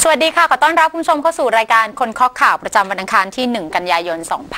สวัสดีค่ะขอต้อนรับคุณผู้ชมเข้าสู่รายการคนเคาะข่าวประจำวันอังคารที่1กันยายน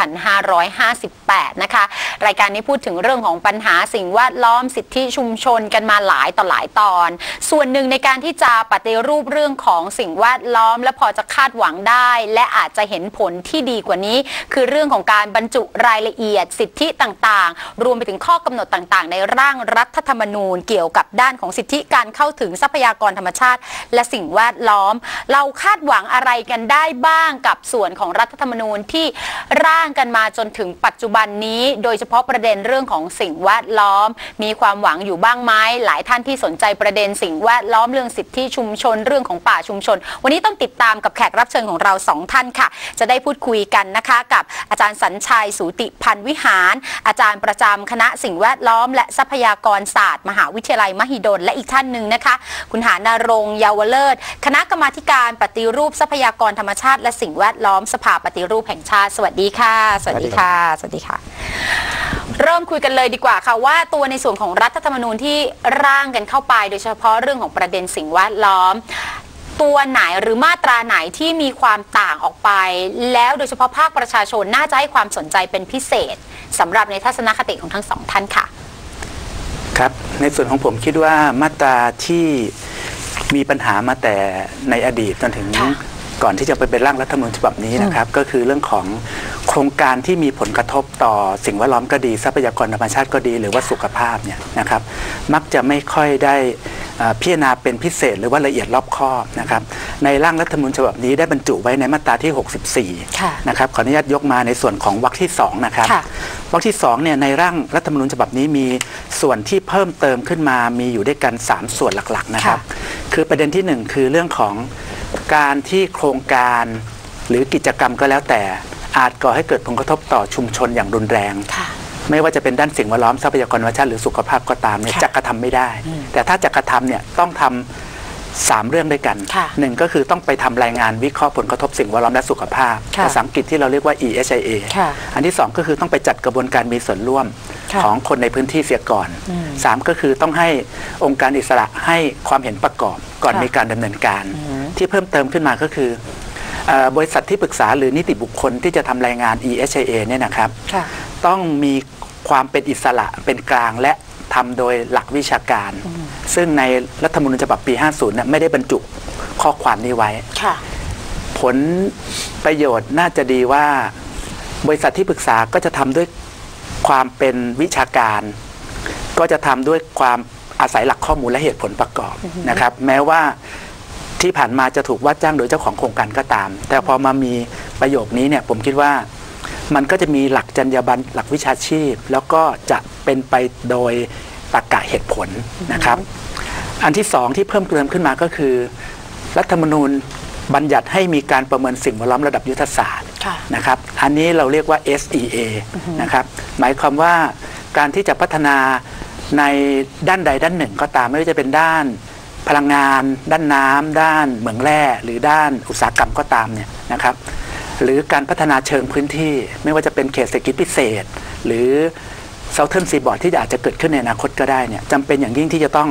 2558นะคะรายการนี้พูดถึงเรื่องของปัญหาสิ่งแวดล้อมสิทธิชุมชนกันมาหลายต่อหลายตอนส่วนหนึ่งในการที่จะปฏิรูปเรื่องของสิ่งแวดล้อมและพอจะคาดหวังได้และอาจจะเห็นผลที่ดีกว่านี้คือเรื่องของการบรรจุรายละเอียดสิทธิต่างๆรวมไปถึงข้อกำหนดต่างๆในร่างรัฐธรรมนูญเกี่ยวกับด้านของสิทธิการเข้าถึงทรัพยากรธรรมชาติและสิ่งแวดล้อมเราคาดหวังอะไรกันได้บ้างกับส่วนของรัฐธรรมนูญที่ร่างกันมาจนถึงปัจจุบันนี้โดยเฉพาะประเด็นเรื่องของสิ่งแวดล้อมมีความหวังอยู่บ้างไหมหลายท่านที่สนใจประเด็นสิ่งแวดล้อมเรื่องสิทธิชุมชนเรื่องของป่าชุมชนวันนี้ต้องติดตามกับแขกรับเชิญของเรา2ท่านค่ะจะได้พูดคุยกันนะคะกับอาจารย์สัญชัยสูติพันธ์วิหารอาจารย์ประจำคณะสิ่งแวดล้อมและทรัพยากรศาสตร์มหาวิทยาลัยมหิดลและอีกท่านหนึ่งนะคะคุณหานรงค์เยาวเลิศคณะกรรมาธิการปฏิรูปทรัพยากรธรรมชาติและสิ่งแวดล้อมสภาปฏิรูปแห่งชาติสวัสดีค่ะสวัสดีค่ะสวัสดีค่ะเริ่มคุยกันเลยดีกว่าค่ะว่าตัวในส่วนของรัฐธรรมนูญที่ร่างกันเข้าไปโดยเฉพาะเรื่องของประเด็นสิ่งแวดล้อมตัวไหนหรือมาตราไหนที่มีความต่างออกไปแล้วโดยเฉพาะภาคประชาชนน่าจะให้ความสนใจเป็นพิเศษสำหรับในทัศนคติของทั้งสองท่านค่ะครับในส่วนของผมคิดว่ามาตราที่มีปัญหามาแต่ในอดีตจนถึงก่อนที่จะไปเป็นร่างรัฐธรรมนูญฉบับนี้นะครับก็คือเรื่องของโครงการที่มีผลกระทบต่อสิ่งแวดล้อมก็ดีทรัพยากรธรรมชาติก็ดีหรือว่าสุขภาพเนี่ยนะครับมักจะไม่ค่อยได้พิจารณาเป็นพิเศษหรือว่าละเอียดรอบคอบนะครับในร่างรัฐธรรมนูญฉบับนี้ได้บรรจุไว้ในมาตราที่64นะครับขออนุญาตยกมาในส่วนของวรรคที่2นะครับวรรคที่2เนี่ยในร่างรัฐธรรมนูญฉบับนี้มีส่วนที่เพิ่มเติมขึ้นมามีอยู่ด้วยกัน3ส่วนหลักๆนะครับคือประเด็นที่1คือเรื่องของการที่โครงการหรือกิจกรรมก็แล้วแต่อาจก่อให้เกิดผลกระทบต่อชุมชนอย่างรุนแรงไม่ว่าจะเป็นด้านสิ่งแวดล้อมทรัพยากรธรรมชาติหรือสุขภาพก็ตามเนี่ยจะกระทำไม่ได้แต่ถ้าจะกระทำเนี่ยต้องทำ3เรื่องด้วยกัน1ก็คือต้องไปทำรายงานวิเคราะห์ผลกระทบสิ่งแวดล้อมและสุขภาพภาษาอังกฤษที่เราเรียกว่า ESIA อันที่2ก็คือต้องไปจัดกระบวนการมีส่วนร่วมของคนในพื้นที่เสียก่อน3ก็คือต้องให้องค์การอิสระให้ความเห็นประกอบก่อนมีการดำเนินการที่เพิ่มเติมขึ้นมาก็คือบริษัทที่ปรึกษาหรือนิติบุคคลที่จะทำรายงาน ESIA เนี่ยนะครับต้องมีความเป็นอิสระเป็นกลางและทำโดยหลักวิชาการซึ่งในรัฐธรรมนูญฉบับปี 50 เนี่ยไม่ได้บรรจุข้อความนี้ไว้ผลประโยชน์น่าจะดีว่าบริษัทที่ปรึกษาก็จะทำด้วยความเป็นวิชาการก็จะทำด้วยความอาศัยหลักข้อมูลและเหตุผลประกอบนะครับแม้ว่าที่ผ่านมาจะถูกว่าจ้างโดยเจ้าของโครงการก็ตามแต่พอมามีประโยคนี้เนี่ยผมคิดว่ามันก็จะมีหลักจรรยาบรรณหลักวิชาชีพแล้วก็จะเป็นไปโดยตรรกะเหตุผลนะครับอันที่2ที่เพิ่มเติมขึ้นมาก็คือรัฐธรรมนูญบัญญัติให้มีการประเมินสิ่งแวดล้อมระดับยุทธศาสตร์นะครับอันนี้เราเรียกว่า SEA นะครับหมายความว่าการที่จะพัฒนาในด้านใดด้านหนึ่งก็ตามไม่ว่าจะเป็นด้านพลังงานด้านน้ำด้านเหมืองแร่หรือด้านอุตสาหกรรมก็ตามเนี่ยนะครับหรือการพัฒนาเชิงพื้นที่ไม่ว่าจะเป็นเขตเศรษฐกิจพิเศษหรือ Southern Seaboard ที่อาจจะเกิดขึ้นในอนาคตก็ได้เนี่ยจำเป็นอย่างยิ่งที่จะต้อง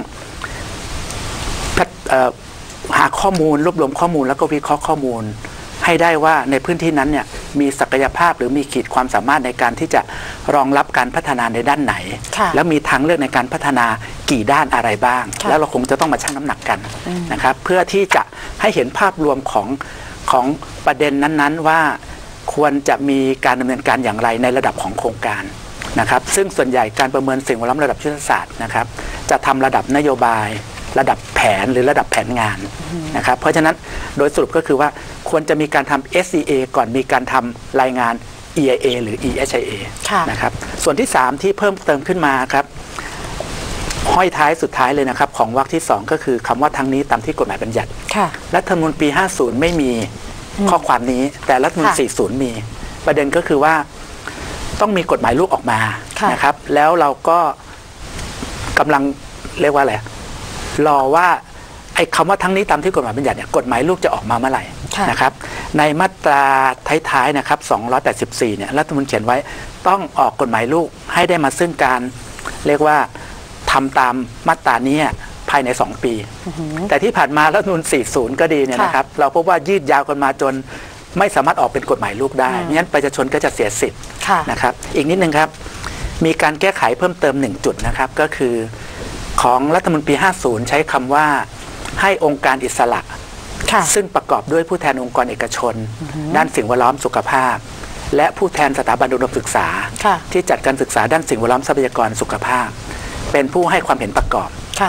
หาข้อมูลรวบรวมข้อมูลแล้วก็วิเคราะห์ข้อมูลให้ได้ว่าในพื้นที่นั้นเนี่ยมีศักยภาพหรือมีขีดความสามารถในการที่จะรองรับการพัฒนาในด้านไหนแล้วมีทางเลือกในการพัฒนากี่ด้านอะไรบ้างแล้วเราคงจะต้องมาชั่งน้ำหนักกันนะครับเพื่อที่จะให้เห็นภาพรวมของประเด็นนั้นๆว่าควรจะมีการดำเนินการอย่างไรในระดับของโครงการนะครับซึ่งส่วนใหญ่การประเมินสิ่งแวดล้อมระดับยุทธศาสตร์นะครับจะทำระดับนโยบายระดับแผนหรือระดับแผนงานนะครับเพราะฉะนั้นโดยสรุปก็คือว่าควรจะมีการทำ SEA ก่อนมีการทำรายงาน EIA หรือ ESIA นะครับส่วนที่3ที่เพิ่มเติมขึ้นมาครับห้อยท้ายสุดท้ายเลยนะครับของวรรคที่2ก็คือคำว่าทั้งนี้ตามที่กฎหมายบัญญัติรัฐธรรมนูญปี 50 ไม่มีข้อความนี้แต่รัฐธรรมนูญ 40 มีประเด็นก็คือว่าต้องมีกฎหมายลูกออกมานะครับแล้วเราก็กำลังเรียกว่าอะไรรอว่าไอ้คำว่าทั้งนี้ตามที่กฎหมายบัญญัติเนี่ยกฎหมายลูกจะออกมาเมื่อไหร่นะครับในมาตราท้ายๆนะครับ284เนี่ยรัฐธรรมนูญเขียนไว้ต้องออกกฎหมายลูกให้ได้มาซึ่งการเรียกว่าทำตามมาตรานี้ภภายใน2 ปีแต่ที่ผ่านมารัฐธรรมนูญ40ก็ดีเนี่ยนะครับเราพบว่ายืดยาวกันมาจนไม่สามารถออกเป็นกฎหมายลูกได้งั้นประชาชนก็จะเสียสิทธิ์นะครับอีกนิดนึงครับมีการแก้ไขเพิ่มเติม1จุดนะครับก็คือของรัฐธรรมนูญปี50ใช้คำว่าให้องค์การอิสระซึ่งประกอบด้วยผู้แทนองค์กรเอกชนด้านสิ่งแวดล้อมสุขภาพและผู้แทนสถาบันอุดมศึกษาที่จัดการศึกษาด้านสิ่งแวดล้อมทรัพยากรสุขภาพเป็นผู้ให้ความเห็นประกอบ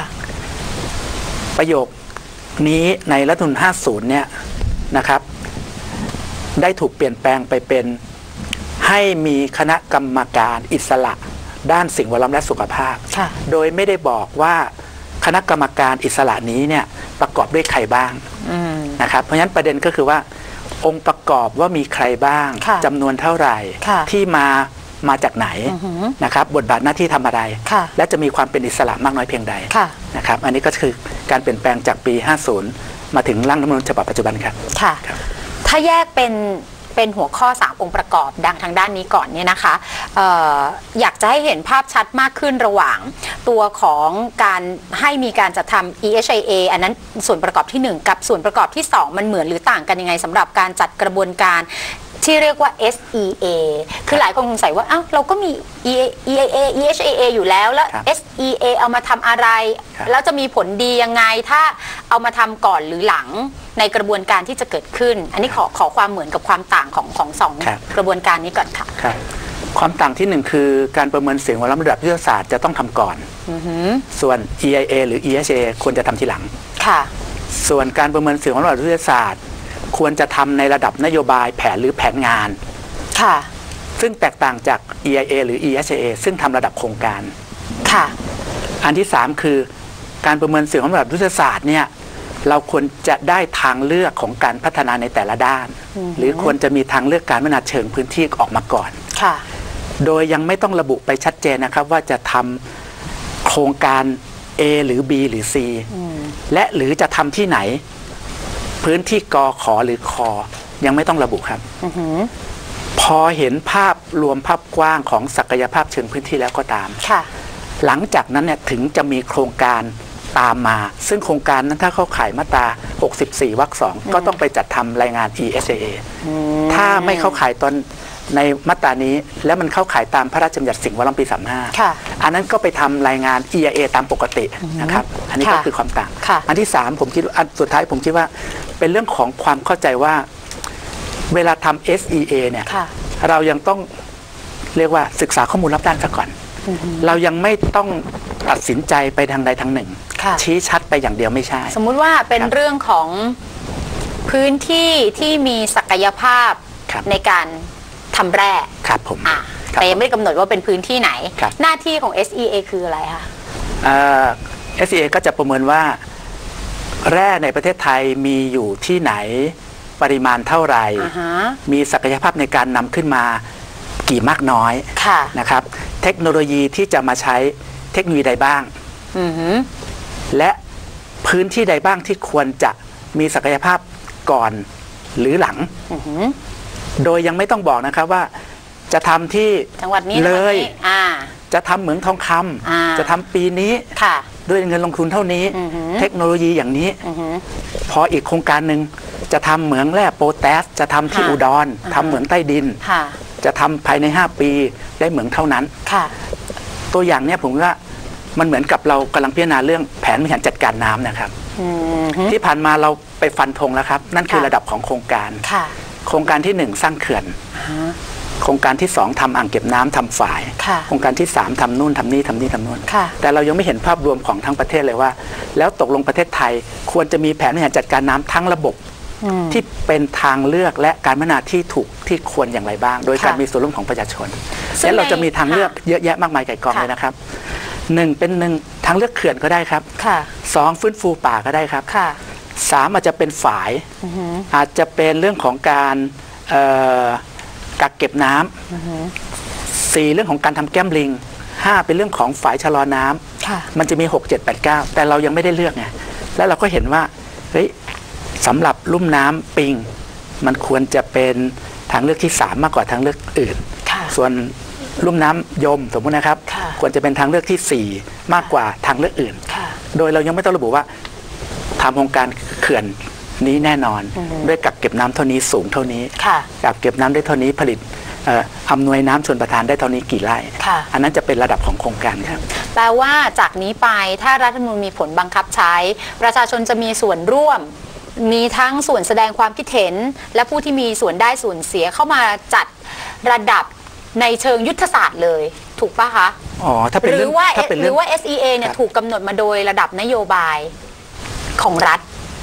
ประโยคนี้ในรัฐธรรมนูญ50เนี่ยนะครับได้ถูกเปลี่ยนแปลงไปเป็นให้มีคณะกรรมการอิสระด้านสิ่งแวดล้อมและสุขภาพโดยไม่ได้บอกว่าคณะกรรมการอิสระนี้เนี่ยประกอบด้วยใครบ้างนะครับเพราะฉะนั้นประเด็นก็คือว่าองค์ประกอบว่ามีใครบ้างจำนวนเท่าไหร่ที่มาจากไหนนะครับบทบาทหน้าที่ทำอะไรและจะมีความเป็นอิสระมากน้อยเพียงใดนะครับอันนี้ก็คือการเปลี่ยนแปลงจากปี50มาถึงร่างรัฐธรรมนูญฉบับปัจจุบันครับถ้าแยกเป็นหัวข้อ3องค์ประกอบดังทางด้านนี้ก่อนเนี่ยนะคะอยากจะให้เห็นภาพชัดมากขึ้นระหว่างตัวของการให้มีการจัดทำ EHIA อันนั้นส่วนประกอบที่1กับส่วนประกอบที่2มันเหมือนหรือต่างกันยังไงสำหรับการจัดกระบวนการที่เรียกว่า SEA คือหลายคนสงสัยว่าอ้าวเราก็มี EHIA อยู่แล้วSEA เอามาทำอะไรแล้วจะมีผลดียังไงถ้าเอามาทำก่อนหรือหลังในกระบวนการที่จะเกิดขึ้นอันนี้ขอความเหมือนกับความต่างของสองกระบวนการนี้ก่อนค่ะความต่างที่1คือการประเมินสิ่งแวดล้อมระดับยุทธศาสตร์จะต้องทำก่อนส่วน EIA หรือ EHA ควรจะทำทีหลังส่วนการประเมินสิ่งแวดล้อมระดับยุทธศาสตร์ควรจะทำในระดับนโยบายแผนหรือแผนงานซึ่งแตกต่างจาก EIA หรือ EHA ซึ่งทำระดับโครงการอันที่3คือการประเมินสิ่งแวดล้อมระดับยุทธศาสตร์เนี่ยเราควรจะได้ทางเลือกของการพัฒนาในแต่ละด้านหรือควรจะมีทางเลือกการพัฒนาเชิงพื้นที่ออกมาก่อนโดยยังไม่ต้องระบุไปชัดเจนนะครับว่าจะทำโครงการ A หรือ B หรือ C และหรือจะทำที่ไหนพื้นที่กขหรือคยังไม่ต้องระบุครับพอเห็นภาพรวมภาพกว้างของศักยภาพเชิงพื้นที่แล้วก็ตามหลังจากนั้นเนี่ยถึงจะมีโครงการตามมาซึ่งโครงการนั้นถ้าเข้าข่ายมาตรา64วรรค2ก็ต้องไปจัดทำรายงาน ESA ถ้าไม่เข้าข่ายตอนในมาตรานี้แล้วมันเข้าข่ายตามพระราชบัญญัติสิ่งแวดล้อมปี35อันนั้นก็ไปทำรายงาน EIA ตามปกตินะครับอันนี้ก็คือความต่างอันที่3ผมคิดอันสุดท้ายผมคิดว่าเป็นเรื่องของความเข้าใจว่าเวลาทำ SEA เนี่ยเรายังต้องเรียกว่าศึกษาข้อมูลรอบด้านซะก่อนเรายังไม่ต้องตัดสินใจไปทางใดทางหนึ่งชี้ชัดไปอย่างเดียวไม่ใช่สมมุติว่าเป็นเรื่องของพื้นที่ที่มีศักยภาพในการทำแร่ครับผมแต่ยังไม่กำหนดว่าเป็นพื้นที่ไหนหน้าที่ของ SEA คืออะไรคะ SEA ก็จะประเมินว่าแร่ในประเทศไทยมีอยู่ที่ไหนปริมาณเท่าไหร่มีศักยภาพในการนำขึ้นมากี่มากน้อยนะครับเทคโนโลยีที่จะมาใช้เทคโนโลยีใดบ้างและพื้นที่ใดบ้างที่ควรจะมีศักยภาพก่อนหรือหลังโดยยังไม่ต้องบอกนะครับว่าจะทำที่จังหวัดนี้เลยจะทำเหมืองทองคำจะทำปีนี้ด้วยเงินลงทุนเท่านี้เทคโนโลยีอย่างนี้พออีกโครงการหนึ่งจะทำเหมืองแร่โปแทสจะทำที่อุดรทำเหมืองใต้ดินจะทำภายใน5 ปีได้เหมืองเท่านั้นตัวอย่างเนี้ยผมว่ามันเหมือนกับเรากำลังพิจารณาเรื่องแผนบริหารจัดการน้ำนะครับที่ผ่านมาเราไปฟันธงแล้วครับนั่นคือระดับของโครงการโครงการที่1สร้างเขื่อนโครงการที่2ทำอ่างเก็บน้ำทำฝายโครงการที่3ทำนู่นทำนี่ทำนี่ทำนู่นแต่เรายังไม่เห็นภาพรวมของทั้งประเทศเลยว่าแล้วตกลงประเทศไทยควรจะมีแผนบริหารจัดการน้ำทั้งระบบที่เป็นทางเลือกและการพัฒนาที่ถูกที่ควรอย่างไรบ้างโดยการมีส่วนร่วมของประชาชนและเราจะมีทางเลือกเยอะแยะมากมายไก่กองเลยนะครับ1เป็นทางเลือกเขื่อนก็ได้ครับ2ฟื้นฟูป่าก็ได้ครับ3อาจจะเป็นฝายอาจจะเป็นเรื่องของการกักเก็บน้ำ4เรื่องของการทำแก้มลิง5เป็นเรื่องของฝายชะลอน้ำมันจะมี6 7 8 9แต่เรายังไม่ได้เลือกไงแล้วเราก็เห็นว่าเฮ้ยสำหรับลุ่มน้ำปิงมันควรจะเป็นทางเลือกที่3มากกว่าทางเลือกอื่นส่วนลุ่มน้ำยมสมมตินะครับควรจะเป็นทางเลือกที่4มากกว่าทางเลือกอื่นโดยเรายังไม่ต้องระบุว่าทำโครงการเขื่อนนี้แน่นอนด้วยกักเก็บน้ำเท่านี้สูงเท่านี้กักเก็บน้ำได้เท่านี้ผลิตอำนวยน้ำชลประทานได้เท่านี้กี่ไร่อันนั้นจะเป็นระดับของโครงการครับแปลว่าจากนี้ไปถ้ารัฐธรรมนูญมีผลบังคับใช้ประชาชนจะมีส่วนร่วมมีทั้งส่วนแสดงความคิดเห็นและผู้ที่มีส่วนได้ส่วนเสียเข้ามาจัดระดับในเชิงยุทธศาสตร์เลยถูกปะคะถ้าเป็นหรือว่า SEA เนี่ยถูกกำหนดมาโดยระดับนโยบายของรัฐ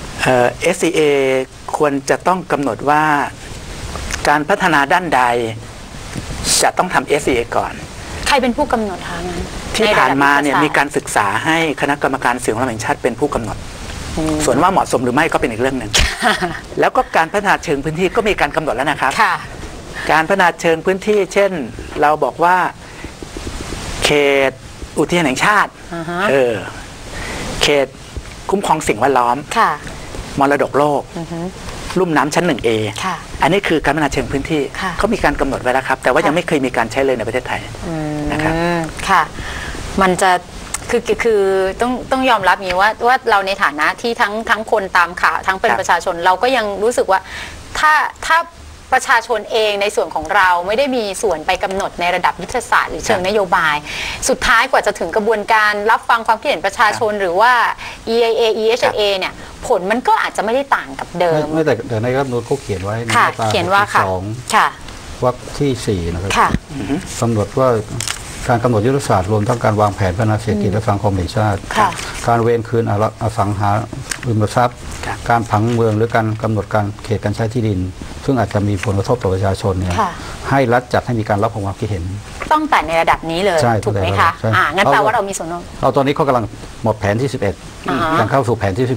SEA ควรจะต้องกำหนดว่าการพัฒนาด้านใดจะต้องทำ SEA ก่อนใครเป็นผู้กำหนดคะนั้นที่ผ่านมาเนี่ยมีการศึกษาให้คณะกรรมการสิ่งแวดล้อมแห่งชาติเป็นผู้กำหนดส่วนว่าเหมาะสมหรือไม่ก็เป็นอีกเรื่องหนึ่งแล้วก็การพัฒนาเชิงพื้นที่ก็มีการกำหนดแล้วนะครับการพัฒนาเชิงพื้นที่เช่นเราบอกว่าเขตอุทยานแห่งชาติเขตคุ้มครองสิ่งแวดล้อมมรดกโลกลุ่มน้ำชั้น 1A อันนี้คือการพัฒนาเชิงพื้นที่เขามีการกำหนดไว้แล้วครับแต่ว่ายังไม่เคยมีการใช้เลยในประเทศไทยนะครับค่ะมันจะคือต้องยอมรับอย่างนี้ว่าเราในฐานะที่ทั้งคนตามข่าวทั้งเป็นประชาชนเราก็ยังรู้สึกว่าถ้าประชาชนเองในส่วนของเราไม่ได้มีส่วนไปกำหนดในระดับยุทธศาสตร์หรือเชิงนโยบายสุดท้ายกว่าจะถึงกระบวนการรับฟังความคิดเห็นประชาชนหรือว่า EIA EHA เนี่ยผลมันก็อาจจะไม่ได้ต่างกับเดิมไม่แต่ในรัฐธรรมนูญเขาเขียนไว้ในมาตรา 2วรรคที่4นะครับกำหนดว่าการกำหนดยุทธศาสตร์รวมทั้งการวางแผนพัฒนาเศรษฐกิจและสังคมแห่งชาติการเวรคืนอสังหาริมทรัพย์การผังเมืองหรือการกำหนดการเขตการใช้ที่ดินซึ่งอาจจะมีผลกระทบต่อประชาชนเนี่ยให้รัฐจัดให้มีการรับฟังความคิดเห็นต้องแต่ในระดับนี้เลยถูกไหมคะงั้นแปลว่าเรามีส่วนร่วมเราตอนนี้เขากำลังหมดแผนที่11การเข้าสู่แผนที่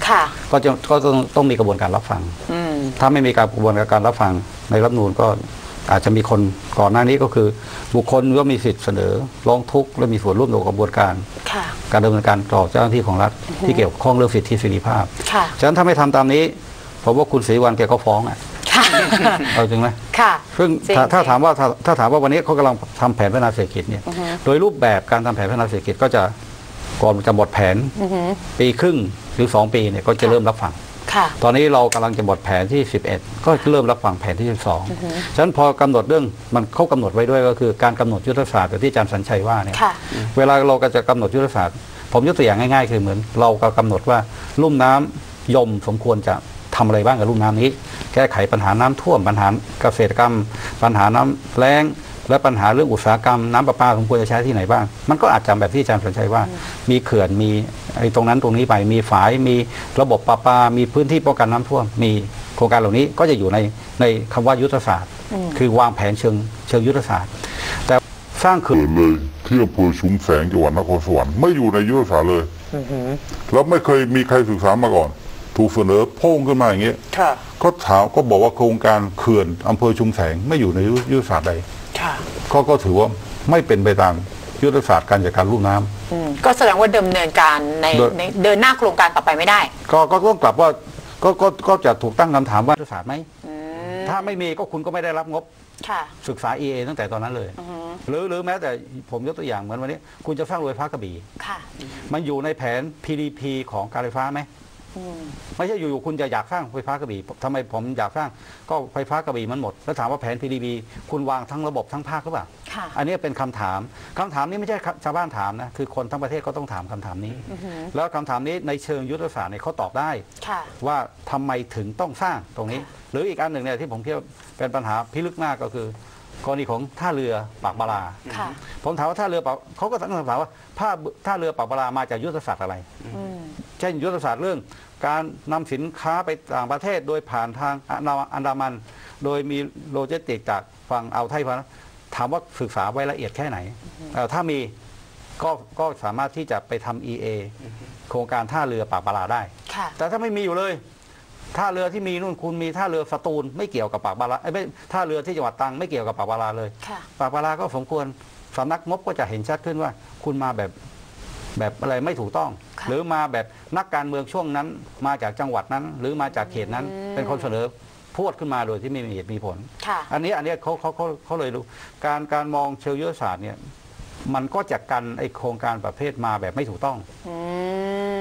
12ก็ต้องมีกระบวนการรับฟังถ้าไม่มีกระบวนการรับฟังในรัฐธรรมนูญก็อาจจะมีคนก่อนหน้านี้ก็คือบุคคลก็มีสิทธิ์เสนอร้องทุกข์และมีส่วนร่วมในกระบวนการการดำเนินการต่อเจ้าหน้าที่ของรัฐที่เกี่ยวข้องเรื่องสิทธิเสรีภาพฉะนั้นถ้าไม่ทำตามนี้ผมว่าคุณศรีวรรณแกก็ฟ้องเอาจริงไหมซึ่งถ้าถามว่าวันนี้เขากำลังทำแผนพัฒนาเศรษฐกิจเนี่ยโดยรูปแบบการทำแผนพัฒนาเศรษฐกิจก็จะก่อนจะหมดแผนปีครึ่งหรือ2 ปีเนี่ยก็จะเริ่มรับฟังตอนนี้เรากำลังจะหมดแผนที่11ก็เริ่มรับฟังแผนที่12ฉะนั้นพอกำหนดเรื่องมันเขากำหนดไว้ด้วยก็คือการกำหนดยุทธศาสตร์แบบที่อาจารย์สัญชัยว่าเนี่ยเวลาเราก็จะกำหนดยุทธศาสตร์ผมยกตัวอย่างง่ายๆคือเหมือนเราก็กำหนดว่าลุ่มน้ำยมสมควรจะทำอะไรบ้างกับลุ่มน้ำนี้แก้ไขปัญหาน้ำท่วมปัญหาเกษตรกรรมปัญหาน้ำแล้งและปัญหาเรื่องอุตสาหกรรมน้ำประปาสมควรจะใช้ที่ไหนบ้างมันก็อาจจะแบบที่อาจารย์สัญชัยว่ามีเขื่อนมีไอ้ตรงนั้นตรงนี้ไปมีฝายมีระบบประปามีพื้นที่ป้องกันน้ำท่วมมีโครงการเหล่านี้ก็จะอยู่ในคำว่ายุทธศาสตร์คือวางแผนเชิงยุทธศาสตร์แต่สร้างเขื่อนเลยที่อำเภอชุมแสงจังหวัดนครสวรรค์ไม่อยู่ในยุทธศาสตร์เลยแล้วไม่เคยมีใครศึกษามาก่อนถูกเสนอโพ่งขึ้นมาอย่างเงี้ยก็บอกว่าโครงการเขื่อนอำเภอชุมแสงไม่อยู่ในยุทธศาสตร์ใดก็ถือว่าไม่เป็นไปตามยุทธศาสตร์การจัดการลุ่มน้ำก็แสดงว่าดำเนินการในเดินหน้าโครงการต่อไปไม่ได้ก็ต้องกลับว่าก็จะถูกตั้งคำถามว่ายุทธศาสตร์ไหมถ้าไม่มีก็คุณก็ไม่ได้รับงบศึกษา EA ตั้งแต่ตอนนั้นเลยหรือแม้แต่ผมยกตัวอย่างเหมือนวันนี้คุณจะสร้างโรงไฟฟ้ากระบี่มันอยู่ในแผน PDP ของการไฟฟ้าไหมไม่ใช่อยู่ๆคุณจะอยากสร้างไฟฟ้ากระบี่ทำไมผมอยากสร้างก็ไฟฟ้ากระบี่มันหมดแล้วถามว่าแผน PDB คุณวางทั้งระบบทั้งภาคหรือเปล่าอันนี้เป็นคำถามนี้ไม่ใช่ชาวบ้านถามนะคือคนทั้งประเทศก็ต้องถามคำถามนี้แล้วคำถามนี้ในเชิงยุทธศาสตร์เนี่ยเขาตอบได้ว่าทำไมถึงต้องสร้างตรงนี้หรืออีกอันหนึ่งเนี่ยที่ผมคิดว่าเป็นปัญหาพิลึกมากก็คือกรณีของท่าเรือปากบาราผมถามว่าท่าเรือปากเขาก็ตั้งคำถามว่าท่าเรือปากบารามาจากยุทธศาสตร์อะไรเช่นยุทธศาสตร์เรื่องการนำสินค้าไปต่างประเทศโดยผ่านทางอันดามันโดยมีโลจิสติกจากฝั่งอ่าวไทยพะถามว่าศึกษาไว้ละเอียดแค่ไหนถ้ามีก็สามารถที่จะไปทำ EA โครงการท่าเรือปากบาราได้แต่ถ้าไม่มีอยู่เลยท่าเรือที่มีนู่นคุณมีท่าเรือสตูลไม่เกี่ยวกับปากบาราไม่ท่าเรือที่จังหวัดตรังไม่เกี่ยวกับปากบาราเลยปากบาราก็สมควรสำนักงบก็จะเห็นชัดขึ้นว่าคุณมาแบบอะไรไม่ถูกต้องหรือมาแบบนักการเมืองช่วงนั้นมาจากจังหวัดนั้นหรือมาจากเขตนั้นเป็นคนเสนอพูดขึ้นมาโดยที่ไม่มีเหตุมีผลอันนี้เขาเลยรู้การมองเชิงยุทธศาสตร์เนี่ยมันก็จะกันไอโครงการประเภทมาแบบไม่ถูกต้อง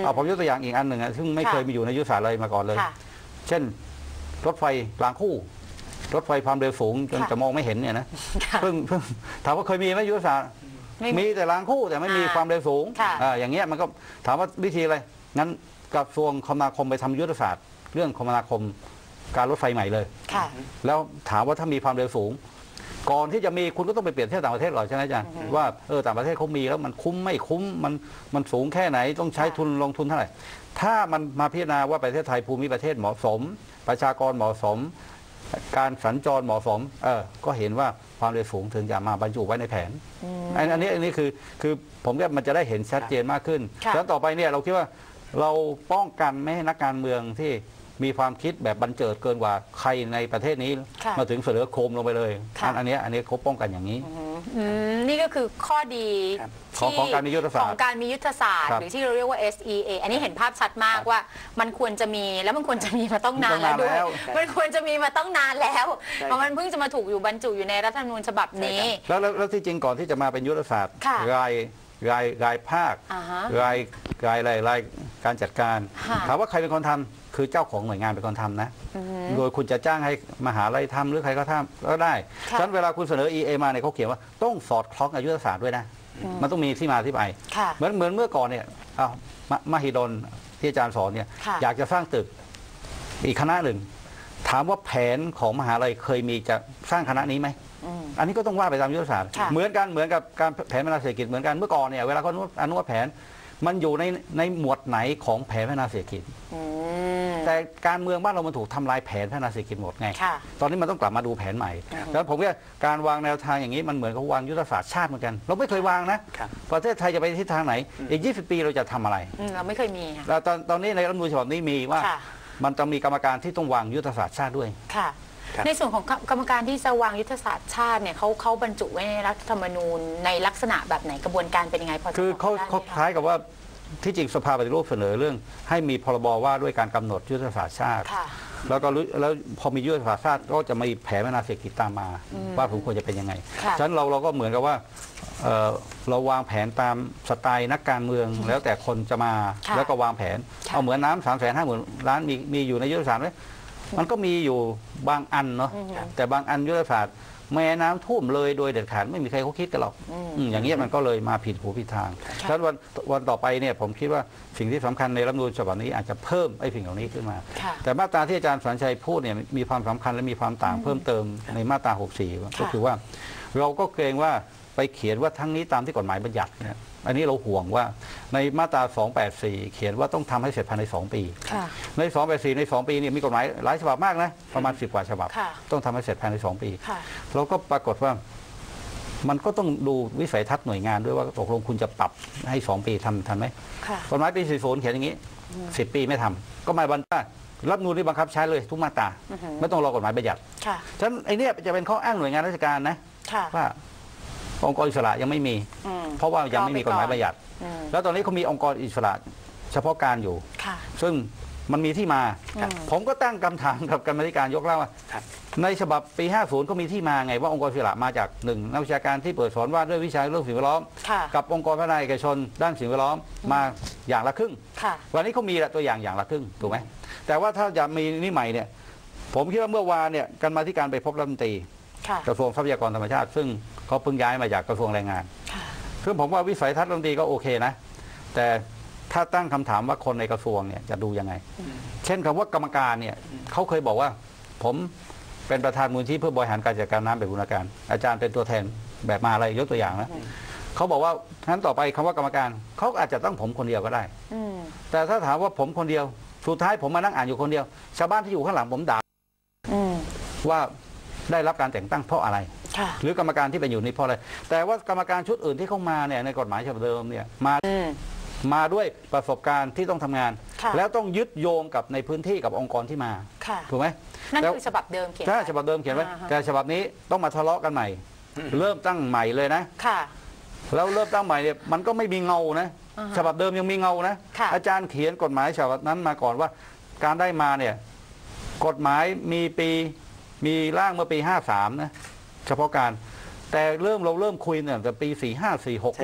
เอาผมยกตัวอย่างอีกอันหนึ่งซึ่งไม่เคยมีอยู่ในยุทธศาสตร์เลยมาก่อนเลยเช่นรถไฟรางคู่รถไฟความเร็วสูงจนจะมองไม่เห็นเนี่ยนะเพิ่งถามว่าเคยมีไหมยุทธศาสตร์มีแต่รางคู่แต่ไม่มีความเร็วสูงอย่างเงี้ยมันก็ถามว่าวิธีอะไรงั้นกระทรวงคมนาคมไปทำยุทธศาสตร์เรื่องคมนาคมการรถไฟใหม่เลยแล้วถามว่าถ้ามีความเร็วสูงก่อนที่จะมีคุณก็ต้องไปเปรียบเทียบต่างประเทศหรอใช่ไหมอาจารย์ว่าต่างประเทศเขามีแล้วมันคุ้มไม่คุ้มมันสูงแค่ไหนต้องใช้ทุนลงทุนเท่าไหร่ถ้ามันมาพิจารณาว่าประเทศไทยภูมิประเทศเหมาะสมประชากรเหมาะสมการสัญจรเหมาะสมก็เห็นว่าความเร็วสูงถึงจะมาบรรจุไว้ในแผนอันนี้คือผมว่ามันจะได้เห็นชัดเจนมากขึ้นแล้วต่อไปเนี่ยเราคิดว่าเราป้องกันไม่ให้นักการเมืองที่มีความคิดแบบบันเจิดเกินกว่าใครในประเทศนี้มาถึงเสนอโคมลงไปเลยอันนี้เขาป้องกันอย่างนี้นี่ก็คือข้อดีของการมียุทธศาสตร์หรือที่เราเรียกว่า SEA อันนี้เห็นภาพชัดมากว่ามันควรจะมีแล้วมันควรจะมีมาต้องนานแล้วด้วยมันควรจะมีมาต้องนานแล้วเพราะมันเพิ่งจะมาถูกอยู่บรรจุอยู่ในรัฐธรรมนูญฉบับนี้แล้วที่จริงก่อนที่จะมาเป็นยุทธศาสตร์รายภาครายการจัดการถามว่าใครเป็นคนทำคือเจ้าของหน่วยงานเป็นคนทำนะโดยคุณจะจ้างให้มหาลัยทำหรือใครก็ทำก็ได้ฉะนั้นเวลาคุณเสนอ EA มาเนี่ยเขาเขียนว่าต้องสอดคล้องกับยุทธศาสตร์ด้วยนะมันต้องมีที่มาที่ไปเหมือนเมื่อก่อนเนี่ยมหิดลที่อาจารย์สอนเนี่ยอยากจะสร้างตึกอีกคณะหนึ่งถามว่าแผนของมหาลัยเคยมีจะสร้างคณะนี้ไหมอันนี้ก็ต้องว่าไปตามยุทธศาสตร์เหมือนกับการแผนพัฒนาเศรษฐกิจเหมือนกันเมื่อก่อนเนี่ยเวลาเขาอนุมัติแผนมันอยู่ในหมวดไหนของแผนพัฒนาเศรษฐกิจแต่การเมืองบ้านเรามันถูกทำลายแผนพัฒนาเศรษฐกิจหมดไงตอนนี้มันต้องกลับมาดูแผนใหม่แล้วผมว่าการวางแนวทางอย่างนี้มันเหมือนกับวางยุทธศาสตร์ชาติเหมือนกันเราไม่เคยวางนะประเทศไทยจะไปทิศทางไหนอีก20 ปีเราจะทำอะไรเราไม่เคยมีแล้วตอนนี้ในรัฐธรรมนูญฉบับนี้มีว่ามันจะมีกรรมการที่ต้องวางยุทธศาสตร์ชาติด้วยในส่วนของกรรมการที่จะวางยุทธศาสตร์ชาติเนี่ยเขาบรรจุไว้ในรัฐธรรมนูญในลักษณะแบบไหนกระบวนการเป็นยังไงพอคือเขาคล้ายกับว่าที่จริงสภาปฏิรูปเสนอเรื่องให้มีพรบว่าด้วยการกำหนดยุทธศาสตร์ชาติแล้วพอมียุทธศาสตร์ชาติก็จะมีแผนพัฒนาเศรษฐกิจตามมาว่าผมควรจะเป็นยังไงฉะนั้นเราก็เหมือนกับว่าเราวางแผนตามสไตล์นักการเมืองแล้วแต่คนจะมาแล้วก็วางแผนเอาเหมือนน้ำ350,000 ล้านมีอยู่ในยุทธศาสตร์ไหมมันก็มีอยู่บางอันเนาะแต่บางอันยุทธศาสตร์แม่น้ำท่วมเลยโดยเด็ดขาดไม่มีใครเขาคิดกันหรอกอย่างนี้มันก็เลยมาผิดหูผิดทางฉะนั้นวันต่อไปเนี่ยผมคิดว่าสิ่งที่สำคัญในรัฐธรรมนูญฉบับนี้อาจจะเพิ่มไอ้สิ่งเหล่านี้ขึ้นมาแต่มาตราที่อาจารย์สัญชัยพูดเนี่ยมีความสำคัญและมีความต่างเพิ่มเติมในมาตรา64ก็คือว่าเราก็เกรงว่าไปเขียนว่าทั้งนี้ตามที่กฎหมายบัญญัติเนี่ยอันนี้เราห่วงว่าในมาตรา284เขียนว่าต้องทำให้เสร็จภายใน2 ปีใน284ใน2 ปีนี่มีกฎหมายหลายฉบับมากนะประมาณ10 กว่าฉบับต้องทำให้เสร็จภายใน2 ปีเราก็ปรากฏว่ามันก็ต้องดูวิสัยทัศน์หน่วยงานด้วยว่าตกลงคุณจะปรับให้2 ปีทันไหมกฎหมายปี40เขียนอย่างนี้10 ปีไม่ทำก็หมายว่ารัฐธรรมนูญที่บังคับใช้เลยทุกมาตราไม่ต้องรอกฎหมายบัญญัติฉะนั้นไอ้นี่จะเป็นข้ออ้างหน่วยงานราชการนะว่าองค์กรอิสระยังไม่มีเพราะว่ายังไม่มีกฎหมายบัญญัติแล้วตอนนี้เขามีองค์กรอิสระเฉพาะการอยู่ซึ่งมันมีที่มาผมก็ตั้งคำถามกับกรรมธิการยกเล่าว่าในฉบับปี50ก็มีที่มาไงว่าองค์กรอิสระมาจาก1นักวิชาการที่เปิดสอนว่าด้วยวิชาเรื่องสิ่งแวดล้อมกับองค์กรพัฒนาเอกชนด้านสิ่งแวดล้อมมาอย่างละครึ่งวันนี้เขามีตัวอย่างละครึ่งถูกไหมแต่ว่าถ้าจะมีนี่ใหม่เนี่ยผมคิดว่าเมื่อวานเนี่ยกรรมาธิการไปพบรัฐมนตรีกระทรวงทรัพยากรธรรมชาติซึ่งเขาเพิ่งย้ายมาจากกระทรวงแรงงานซึ่งผมว่าวิสัยทัศน์รัฐมนตรีก็โอเคนะแต่ถ้าตั้งคำถามว่าคนในกระทรวงเนี่ยจะดูยังไงเช่นคำว่ากรรมการเนี่ยเขาเคยบอกว่าผมเป็นประธานมูลที่เพื่อบริหารการจัดการน้ำแบบบูรณาการอาจารย์เป็นตัวแทนแบบมาอะไรยกตัวอย่างนะเขาบอกว่างั้นต่อไปคำว่ากรรมการเขาอาจจะตั้งผมคนเดียวก็ได้แต่ถ้าถามว่าผมคนเดียวสุดท้ายผมมานั่งอ่านอยู่คนเดียวชาวบ้านที่อยู่ข้างหลังผมด่าว่าได้รับการแต่งตั้งเพราะอะไรหรือกรรมการที่เป็นอยู่นี้เพราะอะไรแต่ว่ากรรมการชุดอื่นที่เข้ามาเนี่ยในกฎหมายฉบับเดิมเนี่ยมาด้วยประสบการณ์ที่ต้องทำงานแล้วต้องยึดโยงกับในพื้นที่กับองค์กรที่มาถูกไหมนั่นคือฉบับเดิมเขียนใช่ฉบับเดิมเขียนไว้แต่ฉบับนี้ต้องมาทะเลาะกันใหม่เริ่มตั้งใหม่เลยนะแล้วเริ่มตั้งใหม่เนี่ยมันก็ไม่มีเงานะฉบับเดิมยังมีเงานะอาจารย์เขียนกฎหมายฉบับนั้นมาก่อนว่าการได้มาเนี่ยกฎหมายมีร่างเมื่อปี53นะเฉพาะการแต่เราเริ่มคุยเนี่ยแต่ปี45 46นะ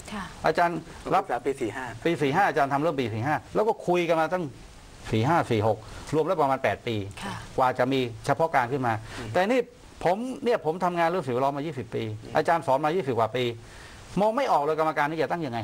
อาจารย์รับปี 45อาจารย์ทำเริ่มปี 45แล้วก็คุยกันมาตั้ง 45 46รวมแล้วประมาณ8 ปีกว่าจะมีเฉพาะการขึ้นมาแต่นี่ผมทำงานเรื่องสิ่งแวดล้อมมา20 ปีอาจารย์สอนมา20 กว่าปีมองไม่ออกเลยกรรมการนี่จะตั้งยังไง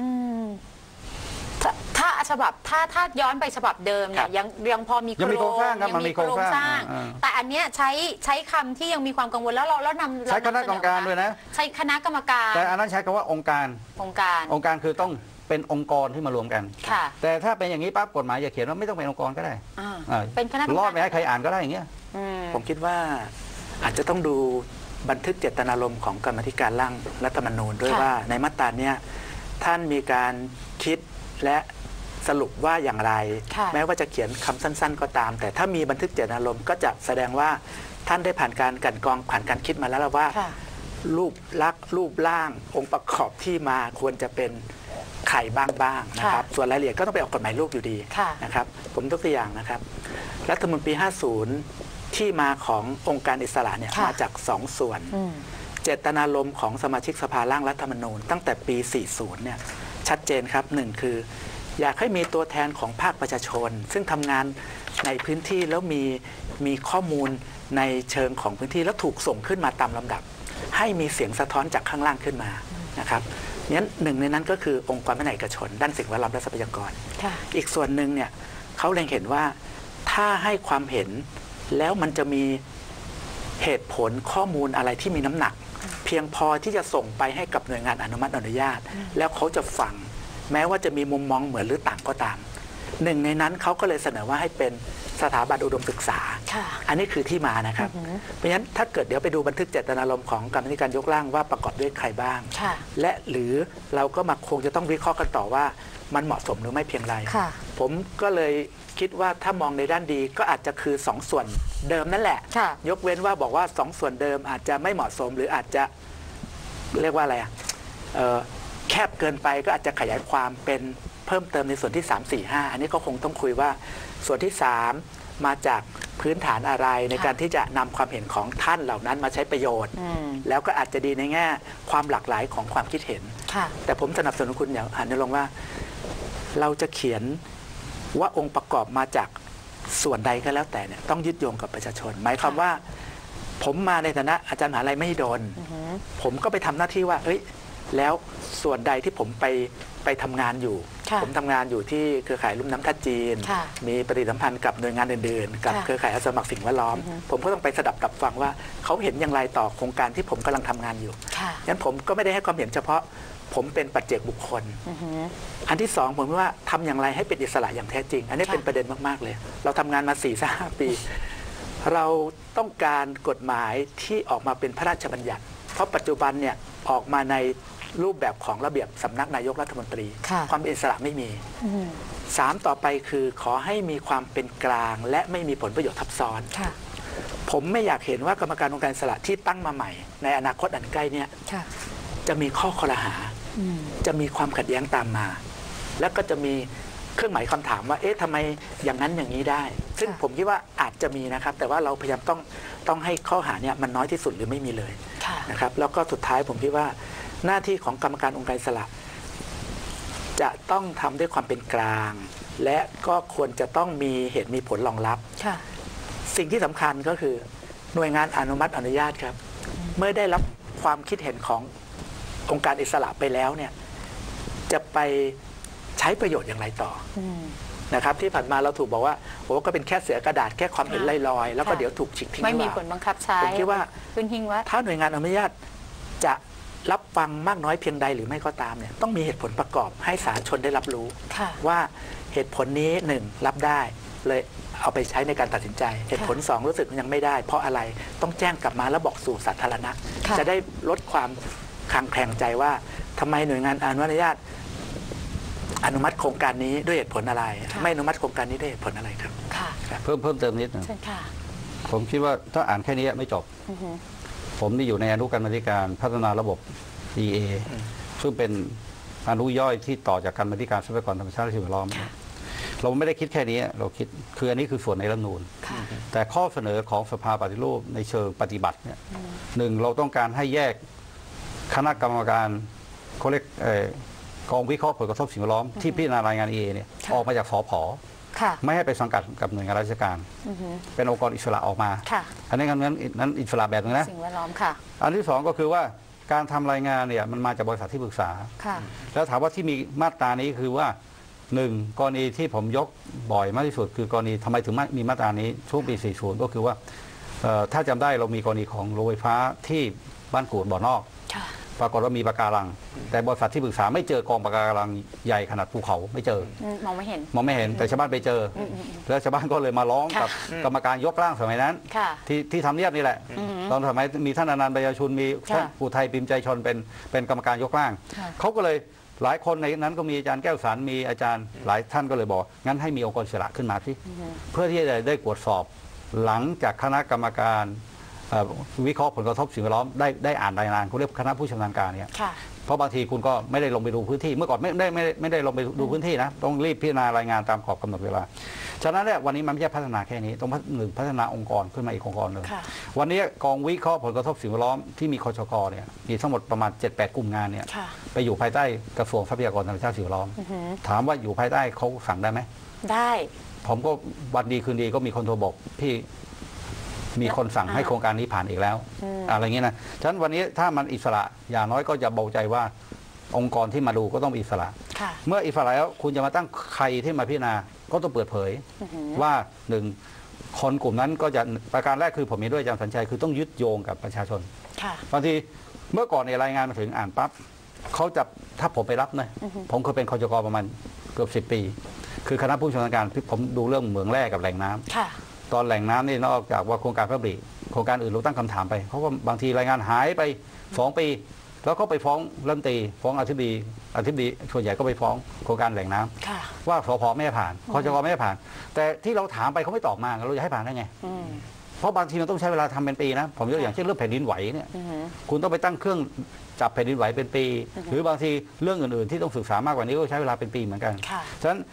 ถ้าฉบับถ้าย้อนไปฉบับเดิมเนี่ยยังพอมีโครงสร้างครับมันมีโครงสร้างแต่อันเนี้ยใช้คำที่ยังมีความกังวลแล้วเรานำใช้คณะกรรมการด้วยนะใช้คณะกรรมการแต่อันนั้นใช้คำว่าองค์การคือต้องเป็นองค์กรที่มารวมกันแต่ถ้าเป็นอย่างนี้ปั๊บกฎหมายอย่าเขียนว่าไม่ต้องเป็นองค์กรก็ได้เป็นคณะรอดไม่ให้ใครอ่านก็ได้อย่างเงี้ยผมคิดว่าอาจจะต้องดูบันทึกเจตนารมณ์ของกรรมาธิการร่างรัฐธรรมนูญด้วยว่าในมาตราเนี้ยท่านมีการคิดและสรุปว่าอย่างไรแม้ว่าจะเขียนคำสั้นๆก็ตามแต่ถ้ามีบันทึกเจตนารมณ์ก็จะแสดงว่าท่านได้ผ่านการกลั่นกรองผ่านการคิดมาแล้วว่ารูปลักษณ์รูปร่างองค์ประกอบที่มาควรจะเป็นใครบ้างนะครับส่วนรายละเอียดก็ต้องไปออกกฎหมายลูกอยู่ดีนะครับผมยกตัวอย่างนะครับรัฐธรรมนูญปี 50ที่มาขององค์การอิสระเนี่ยมาจาก2 ส่วนเจตนารมณ์ของสมาชิกสภาร่างรัฐธรรมนูญตั้งแต่ปี 40เนี่ยชัดเจนครับ1คืออยากให้มีตัวแทนของภาคประชาชนซึ่งทำงานในพื้นที่แล้วมีข้อมูลในเชิงของพื้นที่แล้วถูกส่งขึ้นมาตามลำดับให้มีเสียงสะท้อนจากข้างล่างขึ้นมานะครับงั้นหนึ่งในนั้นก็คือองค์กรภาคเอกชนด้านสิ่งแวดล้อมและทรัพยากรอีกส่วนหนึ่งเนี่ยเขาเล็งเห็นว่าถ้าให้ความเห็นแล้วมันจะมีเหตุผลข้อมูลอะไรที่มีน้ำหนักเพียงพอที่จะส่งไปให้กับหน่วยงานอนุมัติอนุญาตแล้วเขาจะฟังแม้ว่าจะมีมุมมองเหมือนหรือต่างก็ตามหนึ่งในนั้นเขาก็เลยเสนอว่าให้เป็นสถาบันอุดมศึกษาอันนี้คือที่มานะครับเพราะฉะนั้นถ้าเกิดเดี๋ยวไปดูบันทึกเจตนารมณ์ของกรรมการยกร่างว่าประกอบด้วยใครบ้างและหรือเราก็มาคงจะต้องวิเคราะห์กันต่อว่ามันเหมาะสมหรือไม่เพียงไรผมก็เลยคิดว่าถ้ามองในด้านดีก็อาจจะคือ2 ส่วนเดิมนั่นแหละยกเว้นว่าบอกว่า2 ส่วนเดิมอาจจะไม่เหมาะสมหรืออาจจะเรียกว่าอะไรแคบเกินไปก็อาจจะขยายความเป็นเพิ่มเติมในส่วนที่3 4 5อันนี้ก็คงต้องคุยว่าส่วนที่3มาจากพื้นฐานอะไรในการที่จะนำความเห็นของท่านเหล่านั้นมาใช้ประโยชน์แล้วก็อาจจะดีในแง่ความหลากหลายของความคิดเห็นแต่ผมสนับสนุนคุณอย่างหันลงว่าเราจะเขียนว่าองค์ประกอบมาจากส่วนใดก็แล้วแต่เนี่ยต้องยึดโยงกับประชาชนหมายความว่าผมมาในฐานะอาจารย์มหาลัยไม่โดนผมก็ไปทำหน้าที่ว่าแล้วส่วนใดที่ผมไปทำงานอยู่ผมทำงานอยู่ที่เครือข่ายลุ่มน้ำท่าจีนมีปฏิสัมพันธ์กับหน่วยงานอื่นๆกับเครือข่ายอาสาสมัครสิ่งแวดล้อมผมก็ต้องไปสดับตับฟังว่าเขาเห็นอย่างไรต่อโครงการที่ผมกำลังทำงานอยู่งั้นผมก็ไม่ได้ให้ความเห็นเฉพาะผมเป็นปัจเจกบุคคลอันที่2ผมว่าทำอย่างไรให้เป็นอิสระอย่างแท้จริงอันนี้เป็นประเด็นมากๆเลยเราทำงานมา 4-5 ปีเราต้องการกฎหมายที่ออกมาเป็นพระราชบัญญัติเพราะปัจจุบันเนี่ยออกมาในรูปแบบของระเบียบสำนักนายกรัฐมนตรีความเป็นอิสระไม่มี3ต่อไปคือขอให้มีความเป็นกลางและไม่มีผลประโยชน์ทับซ้อนผมไม่อยากเห็นว่ากรรมการองค์การอิสระที่ตั้งมาใหม่ในอนาคตอันใกล้เนี่ยจะมีข้อคอรหาจะมีความขัดแย้งตามมาแล้วก็จะมีเครื่องหมายคำถามว่าทำไมอย่างนั้นอย่างนี้ได้ซึ่งผมคิดว่าอาจจะมีนะครับแต่ว่าเราพยายามต้องให้ข้อหาเนี่ยมันน้อยที่สุดหรือไม่มีเลยนะครับแล้วก็สุดท้ายผมคิดว่าหน้าที่ของกรรมการองค์การอิสระจะต้องทำด้วยความเป็นกลางและก็ควรจะต้องมีเหตุมีผลรองรับสิ่งที่สำคัญก็คือหน่วยงานอนุมัติอนุญาตครับเมื่อได้รับความคิดเห็นขององค์การอิสระไปแล้วเนี่ยจะไปใช้ประโยชน์อย่างไรต่อนะครับที่ผ่านมาเราถูกบอกว่าก็เป็นแค่เสือกระดาษแค่ความเห็นลอยๆแล้วก็เดี๋ยวถูกฉีกทิ้งไม่มีผลบังคับใช้ผมคิดว่าพื้นที่ว่าถ้าหน่วยงานอนุญาตจะรับฟังมากน้อยเพียงใดหรือไม่ก็ตามเนี่ยต้องมีเหตุผลประกอบให้สาธารณชนได้รับรู้ว่าเหตุผลนี้1รับได้เลยเอาไปใช้ในการตัดสินใจเหตุผล2รู้สึกยังไม่ได้เพราะอะไรต้องแจ้งกลับมาแล้วบอกสู่สาธารณะจะได้ลดความคลางแคลงใจว่าทำไมหน่วยงานอนุญาตอนุมัติโครงการนี้ด้วยเหตุผลอะไรไม่อนุมัติโครงการนี้ด้วยเหตุผลอะไรครับเพิ่มเติมนิดนึงผมคิดว่าถ้าอ่านแค่นี้ไม่จบผมนี่อยู่ในอนุกรรมาธิการพัฒนาระบบ EA ซึ่งเป็นอนุย่อยที่ต่อจากกรรมาธิการทรัพยากรธรรมชาติและสิ่งแวดล้อมเราไม่ได้คิดแค่นี้เราคิดคืออันนี้คือส่วนในรัฐธรรมนูญแต่ข้อเสนอของสภาปฏิรูปในเชิงปฏิบัติเนี่ย1เราต้องการให้แยกคณะกรรมการเขาเรียกกองวิเคราะห์ผลกระทบสิ่งแวดล้อมที่พิจารณารายงาน EA เนี่ยออกมาจากสผ.ไม่ให้ไปสังกัดกับหน่วยงานราชการเป็นองค์กรอิสระออกมาอันนี้นั้นอิสระแบบนึงนะสิ่งแวดล้อมค่ะอันที่2ก็คือว่าการทำรายงานเนี่ยมันมาจากบริษัทที่ปรึกษาแล้วถามว่าที่มีมาตรานี้คือว่า1กรณีที่ผมยกบ่อยมากที่สุดคือกรณีทำไมถึงมีมาตรานี้ช่วงปี 40 ก็คือว่าถ้าจำได้เรามีกรณีของโรงไฟฟ้าที่บ้านกูดบ่อนอกปรากฏว่ามีปะการังแต่บริษัทที่ปรึกษาไม่เจอกองปะการังใหญ่ขนาดภูเขาไม่เจอมองไม่เห็นแต่ชาวบ้านไปเจอแล้วชาวบ้านก็เลยมาร้องกับกรรมการยกร่างสมัยนั้นที่ทำเนียบนี่แหละตอนสมัยมีท่านอนันต์ ปัญญาชุนมีท่านอุทัย ปิมใจชนเป็นกรรมการยกร่างเขาก็เลยหลายคนในนั้นก็มีอาจารย์แก้วสารมีอาจารย์หลายท่านก็เลยบอกงั้นให้มีองค์กรอิสระขึ้นมาสิเพื่อที่จะได้ตรวจสอบหลังจากคณะกรรมการวิเคราะห์ผลกระทบสิ่งแวดล้อมได้อ่านรายงานเขาเรียกคณะผู้ชำนาญการเนี่ยเพราะบางทีคุณก็ไม่ได้ลงไปดูพื้นที่เมื่อก่อนไม่ได้ลงไปดูพื้นที่นะต้องรีบพิจารณารายงานตามกรอบกำหนดเวลาฉะนั้นเนี่ยวันนี้มันไม่ใช่พัฒนาแค่นี้ต้องพัฒนาองค์กรขึ้นมาอีกองค์กรหนึ่งวันนี้กองวิเคราะห์ผลกระทบสิ่งแวดล้อมที่มีคชก.เนี่ยมีทั้งหมดประมาณ 7-8 กลุ่มงานเนี่ยไปอยู่ภายใต้กระทรวงทรัพยากรธรรมชาติสิ่งแวดล้อมถามว่าอยู่ภายใต้เขาสั่งได้ไหมได้ผมก็วันดีคืนดีก็มีคนโทรบอกพี่มีคนสั่งให้โครงการนี้ผ่านอีกแล้วอะไรเงี้ยนะฉะนั้นวันนี้ถ้ามันอิสระอย่างน้อยก็จะเบาใจว่าองค์กรที่มาดูก็ต้องอิสระเมื่ออิสระแล้วคุณจะมาตั้งใครที่มาพิจารณาก็ต้องเปิดเผยว่า1คนกลุ่มนั้นก็จะประการแรกคือผมมีด้วยอาจารย์สัญชัยคือต้องยึดโยงกับประชาชนบางทีเมื่อก่อนในรายงานมาถึงอ่านปั๊บเขาจะถ้าผมไปรับนะผมเคยเป็นคจก.ประมาณเกือบ10 ปีคือคณะผู้ชำนาญการผมดูเรื่องเหมืองแร่กับแหล่งน้ำตอนแหล่งน้ำนี่นอกจากว่าโครงการพระบริโครงการอื่นเราตั้งคำถามไปเพราะว่าบางทีรายงานหายไป2 ปีแล้วก็ไปฟ้องรัฐมนตรีฟ้องอธิบดีส่วนใหญ่ก็ไปฟ้องโครงการแหล่งน้ำว่าสผ.ไม่ให้ผ่านคจก.ไม่ให้ผ่านแต่ที่เราถามไปเขาไม่ตอบมาเราจะให้ผ่านได้ไงเพราะบางทีมันต้องใช้เวลาทำเป็นปีนะผมยกอย่างเช่นเรื่องแผ่นดินไหวเนี่ยคุณต้องไปตั้งเครื่องจับแผ่นดินไหวเป็นปีหรือบางทีเรื่องอื่นๆที่ต้องศึกษามากกว่านี้ก็ใช้เวลาเป็นปีเหมือนกันฉะนั้น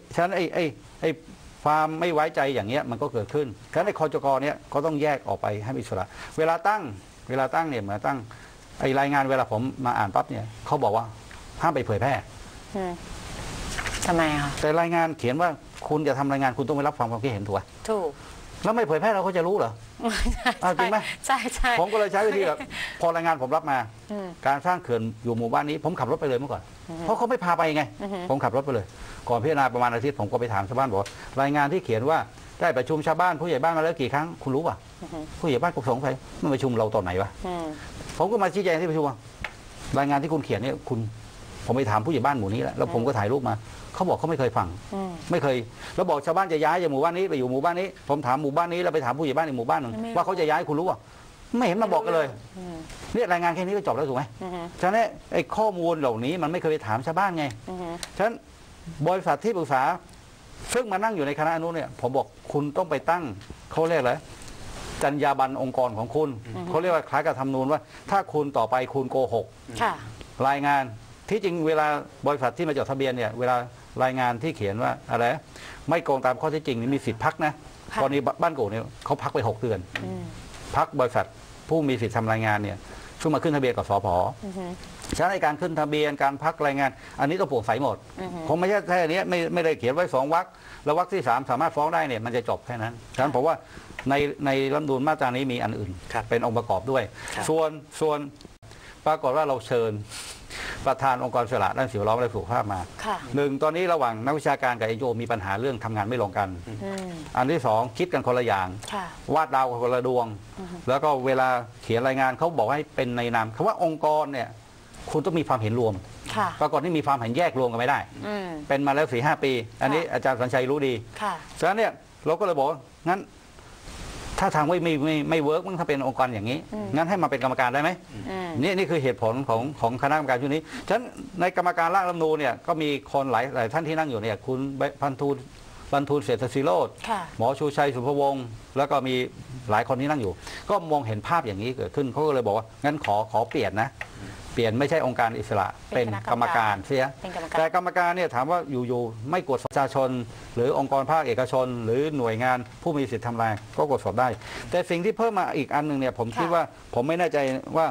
ความไม่ไว้ใจอย่างเงี้ยมันก็เกิดขึ้นฉะนั้นในคจก.เนี่ยก็ต้องแยกออกไปให้อิสระเวลาตั้งเนี่ยเหมือนตั้งรายงานเวลาผมมาอ่านปั๊บเนี่ยเขาบอกว่าห้ามไปเผยแพร่ทำไมคะแต่รายงานเขียนว่าคุณจะทำรายงานคุณต้องไปรับฟังความคิดเห็นถูกไหมถูกแล้วไม่เผยแพร่เราก็จะรู้เหรอจริงไหมใช่ผมก็เลยใช้วิธีแบบพอรายงานผมรับมาการสร้างเขื่อนอยู่หมู่บ้านนี้ผมขับรถไปเลยเมื่อก่อนเพราะเขาไม่พาไปไงผมขับรถไปเลยก่อนพิจารณาประมาณอาทิตย์ผมก็ไปถามชาวบ้านบอกรายงานที่เขียนว่าได้ประชุมชาวบ้านผู้ใหญ่บ้านมาแล้วกี่ครั้งคุณรู้ป่ะผู้ใหญ่บ้านก็สงสัยมันประชุมเราตอนไหนวะผมก็มาชี้แจงที่ประชุมรายงานที่คุณเขียนเนี่ยผมไปถามผู้ใหญ่บ้านหมู่นี้แล้วผมก็ถ่ายรูปมาเขาบอกเขาไม่เคยฟังไม่เคยแล้วบอกชาวบ้านจะย้ายจากหมู่บ้านนี้ไปอยู่หมู่บ้านนี้ผมถามหมู่บ้านนี้แล้วไปถามผู้ใหญ่บ้านในหมู่บ้านหนึ่งว่าเขาจะย้ายคุณรู้ป่ะไม่เห็นมาบอกกันเลยเนี่ยรายงานแค่นี้ก็จบแล้วถูกไหมฉะนั้นไอ้ข้อมูลเหล่านี้มันไม่เคยไปถามชาวบ้านไงฉะนั้นบริษัทที่ปรึกษาซึ่งมานั่งอยู่ในคณะอนุเนี่ยผมบอกคุณต้องไปตั้งเขาเรียกอะไรจรรยาบรรณองค์กรของคุณเขาเรียกว่าคล้ายกับธรรมนูญว่าถ้าคุณต่อไปคุณโกหกรายงานที่จริงเวลาบริษัทที่มาจดทะเบียนเนี่ยเวลารายงานที่เขียนว่าอะไรไม่โกงตามข้อเท็จจริงมีสิทธิ์พักนะกรณีบ้านกูเนี่ยเขาพักไป6 เดือนพักบริษัทผู้มีสิทธิ์ทำรายงานเนี่ยช่วงมาขึ้นทะเบียนกับสผ.ฉะนั้นในการขึ้นทะเบียนการพักรายงานอันนี้ต้องโปร่งใสหมดผมไม่ใช่แค่นี้ไม่ได้เขียนไว้2 วรรคแล้ววรรคที่3สามารถฟ้องได้เนี่ยมันจะจบแค่นั้นฉะนั้นผมว่าในรัฐธรรมนูญมาตรานี้มีอันอื่นเป็นองค์ประกอบด้วยส่วนปรากฏว่าเราเชิญประธานองค์กรอิสระด้านสิ่งแวดล้อมและสุขภาพมา1ตอนนี้ระหว่างนักวิชาการกับเอ็นจีโอมีปัญหาเรื่องทำงานไม่ลงกันอันที่2คิดกันคนละอย่างวาดดาวคนละดวงแล้วก็เวลาเขียนรายงานเขาบอกให้เป็นในนามคำว่าองค์กรเนี่ยคุณต้องมีความเห็นรวมปรากฏที่มีความเห็นแยกรวมกันไม่ได้เป็นมาแล้ว4-5 ปีอันนี้อาจารย์สัญชัยรู้ดีฉะนั้นเนี่ยเราก็เลยบอกงั้นถ้าทางไม่เวิร์กมั้งถ้าเป็นองค์กรอย่างนี้งั้นให้มาเป็นกรรมการได้ไหมนี่คือเหตุผลของคณะกรรมการชุดนี้ฉะนั้นในกรรมการร่างรัฐธรรมนูญเนี่ยก็มีคนหลายท่านที่นั่งอยู่เนี่ยคุณบรรทูลเศรษฐศิโรจน์หมอชูชัยสุภวงศ์แล้วก็มีหลายคนที่นั่งอยู่ก็มองเห็นภาพอย่างนี้เกิดขึ้นเขาก็เลยบอกว่างั้นขอเปลี่ยนนะเปลี่ยนไม่ใช่องค์การอิสระเป็นกรรมการเสียแต่กรรมการเนี่ยถามว่าอยู่ไม่กดประชาชนหรือองค์กรภาคเอกชนหรือหน่วยงานผู้มีสิทธิทำรายก็กดสอบได้แต่สิ่งที่เพิ่มมาอีกอันหนึ่งเนี่ยผมคิดว่าผมไม่แน่ใจว่า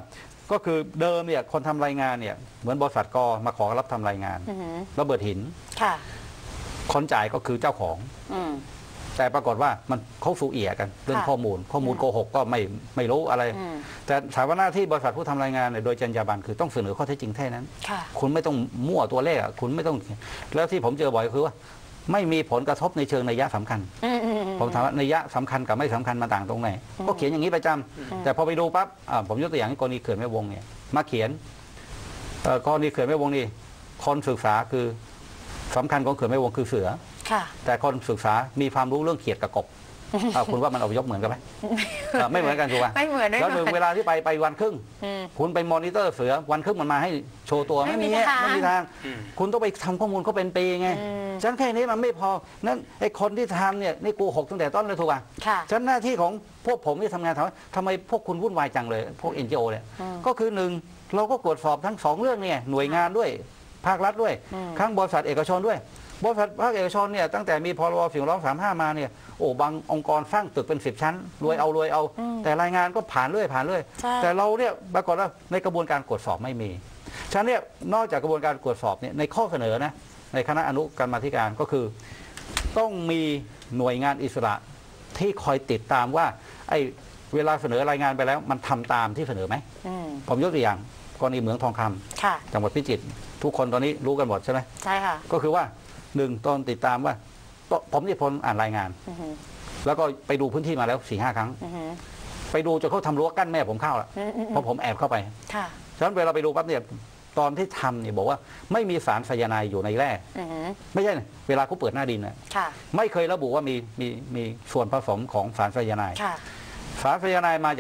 ก็คือเดิมเนี่ยคนทำรายงานเนี่ยเหมือนบริษัทกมาขอรับทำรายงานระเบิดหินคนจ่ายก็คือเจ้าของแต่ปรากฏว่ามันเขาสูเอียกันเรื่องข้อมูลโกหกก็ไม่รู้อะไรแต่ถามว่าหน้าที่บริษัทผู้ทำรายงานเนี่ยโดยจรรยาบรรณคือต้องเสนอข้อเท็จจริงแค่นั้นคุณไม่ต้องมั่วตัวเลขคุณไม่ต้องแล้วที่ผมเจอบ่อยคือว่าไม่มีผลกระทบในเชิงนัยยะสำคัญผมถามว่านัยยะสำคัญกับไม่สำคัญมาต่างตรงไหนก็เขียนอย่างนี้ประจำแต่พอไปดูปั๊บผมยกตัวอย่างกรณีเขื่อนแม่วงเนี่ยมาเขียนกรณีเขื่อนแม่วงนี่คนศึกษาคือสำคัญของเขื่อนแม่วงคือเสือแต่คนศึกษามีความรู้เรื่องเขียดกับกบคุณว่ามันเอายกเหมือนกันไหมไม่เหมือนกันถูกป่ะไม่เหมือนแล้วหนึ่งเวลาที่ไปวันครึ่งคุณไปมอนิเตอร์เสือวันครึ่งมันมาให้โชว์ตัวไม่มีทางคุณต้องไปทำข้อมูลเขาเป็นปีไงฉันแค่นี้มันไม่พอนั่นไอ้คนที่ทำเนี่ยนี่โกหกตั้งแต่ต้นเลยถูกป่ะฉันหน้าที่ของพวกผมที่ทำงานทำไมพวกคุณวุ่นวายจังเลยพวก NGO เนี่ยก็คือหนึ่งเราก็ตรวจสอบทั้ง2เรื่องเนี่ยหน่วยงานด้วยภาครัฐด้วยทั้งบริษัทเอกชนด้วยบริษัทภาคเอกชนเนี่ยตั้งแต่มีพรบสิ่งแวดล้อม35มาเนี่ยบางองค์กรสร้างตึกเป็น10ชั้นรวยเอาแต่รายงานก็ผ่านเรื่อยแต่เราเนี่ยปรากฏว่าในกระบวนการตรวจสอบไม่มีฉะนั้นเนี่ยนอกจากกระบวนการตรวจสอบเนี่ยในข้อเสนอนะในคณะอนุกรรมาธิการก็คือต้องมีหน่วยงานอิสระที่คอยติดตามว่าไอ้เวลาเสนอรายงานไปแล้วมันทำตามที่เสนอไหมผมยกตัวอย่างกรณีเหมืองทองคำจังหวัดพิจิตรทุกคนตอนนี้รู้กันหมดใช่ไหมใช่ค่ะก็คือว่าหนึ่งตอนติดตามว่าผมนี่พลอ่านรายงานแล้วก็ไปดูพื้นที่มาแล้ว 4-5 ครั้งไปดูจนเขาทำรั้วกั้นแม่ผมเข้าละเพราะผมแอบเข้าไปฉะนั้นเวลาไปดูปั๊บเนี่ยตอนที่ทำเนี่ยบอกว่าไม่มีสารไซยาไนด์อยู่ในแร่ไม่ใช่เวลาเขาเปิดหน้าดินนะไม่เคยระบุว่ามีส่วนผสมของสารไซยาไนด์สารไซยาไนด์มา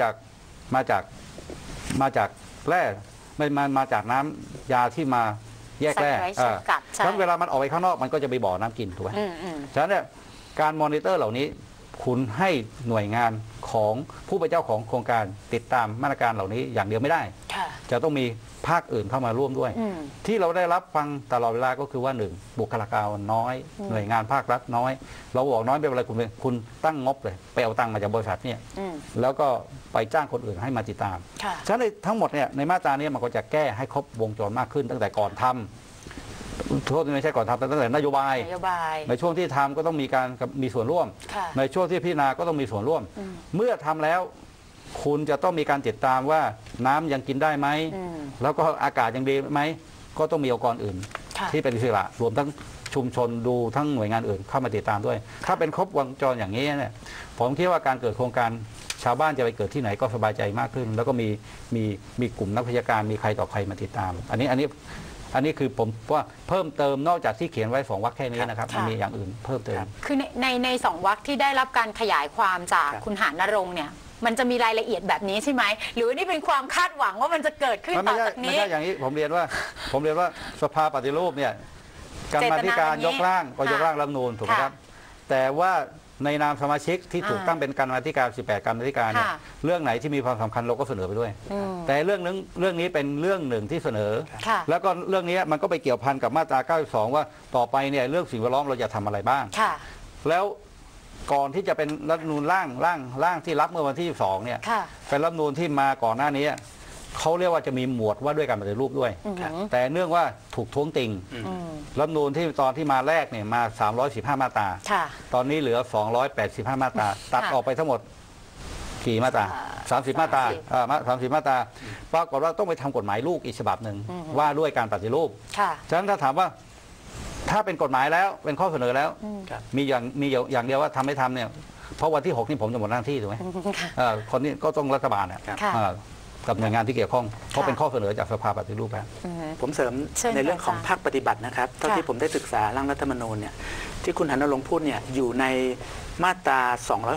จากแร่ไม่มาจากน้ำยาที่มาแยกแร่ฉะนั้นเวลามันออกไปข้างนอกมันก็จะไปบ่อน้ำกินถูกไหมฉะนั้นเนี่ยการมอนิเตอร์เหล่านี้คุณให้หน่วยงานของผู้เป็นเจ้าของโครงการติดตามมาตรการเหล่านี้อย่างเดียวไม่ได้จะต้องมีภาคอื่นเข้ามาร่วมด้วยที่เราได้รับฟังตลอดเวลาก็คือว่า1บุคลากรน้อยหน่วยงานภาครัฐน้อยเราบอกน้อยไม่เป็นไรคุณตั้งงบเลยไปเอาตังค์มาจากบริษัทเนี่ยแล้วก็ไปจ้างคนอื่นให้มาติดตามฉะนั้นทั้งหมดเนี่ยในมาตรานี้มันก็จะแก้ให้ครบวงจรมากขึ้นตั้งแต่ก่อนทำโทษไม่ใช่ก่อนทำตั้งแต่นโยบายในช่วงที่ทำก็ต้องมีส่วนร่วมในช่วงที่พิจารณาก็ต้องมีส่วนร่วมเมื่อทำแล้วคุณจะต้องมีการติดตามว่าน้ำยังกินได้ไหมแล้วก็อากาศยังดีไหมก็ต้องมีองค์กรอื่นที่เป็นอิสระรวมทั้งชุมชนดูทั้งหน่วยงานอื่นเข้ามาติดตามด้วยถ้าเป็นครบวงจรอย่างนี้เนี่ยผมคิดว่าการเกิดโครงการชาวบ้านจะไปเกิดที่ไหนก็สบายใจมากขึ้นแล้วก็มีกลุ่มนักวิชาการมีใครต่อใครมาติดตามอันนี้คือผมว่าเพิ่มเติมนอกจากที่เขียนไว้2 วรรคแค่นี้นะครับมันมีอย่างอื่นเพิ่มเติมคือใน2 วรรคที่ได้รับการขยายความจากคุณหานรงค์เนี่ยมันจะมีรายละเอียดแบบนี้ใช่ไหมหรือนี่เป็นความคาดหวังว่ามันจะเกิดขึ้นต่อจากนี้ไม่ใช่อย่างนี้ผมเรียนว่าสภาปฏิรูปเนี่ยกรรมาธิการยกร่างก็ยกร่างรัฐธรรมนูญถูกไหมครับแต่ว่าในนามสมาชิกที่ถูกตั้งเป็นกรรมาธิการ18กรรมาธิการเนี่ยเรื่องไหนที่มีความสำคัญเราก็เสนอไปด้วยแต่เรื่องนี้เป็นเรื่องหนึ่งที่เสนอแล้วก็เรื่องนี้มันก็ไปเกี่ยวพันกับมาตรา92ว่าต่อไปเนี่ยเรื่องสิ่งแวดล้อมเราจะทำอะไรบ้างแล้วก่อนที่จะเป็นรัฐธรรมนูญร่างที่รับเมื่อวันที่2เนี่ยเป็นรัฐธรรมนูญที่มาก่อนหน้านี้เขาเรียกว่าจะมีหมวดว่าด้วยการปฏิรูปด้วยแต่เนื่องว่าถูกท้วงติงรัฐธรรมนูญที่ตอนที่มาแรกเนี่ยมา315มาตราตอนนี้เหลือ285มาตราตัดออกไปทั้งหมดกี่มาตรา30มาตรา30มาตราปรากฏว่าต้องไปทำกฎหมายลูกอีกฉบับหนึ่งว่าด้วยการปฏิรูปฉะนั้นถ้าถามว่าถ้าเป็นกฎหมายแล้วเป็นข้อเสนอแล้วมีอย่างเดียวว่าทำไม่ทำเนี่ยเพราะวันที่6นี่ผมจะหมดหน้าที่ถูกไหมคนนี้ก็ต้องรัฐบาลเนี่ยกับหน่วยงานที่เกี่ยวข้องเพราะเป็นข้อเสนอจากสภาปฏิรูปแล้วผมเสริมในเรื่องของภาคปฏิบัตินะครับเท่าที่ผมได้ศึกษาร่างรัฐธรรมนูญเนี่ยที่คุณหานรงค์พูดเนี่ยอยู่ในมาตรา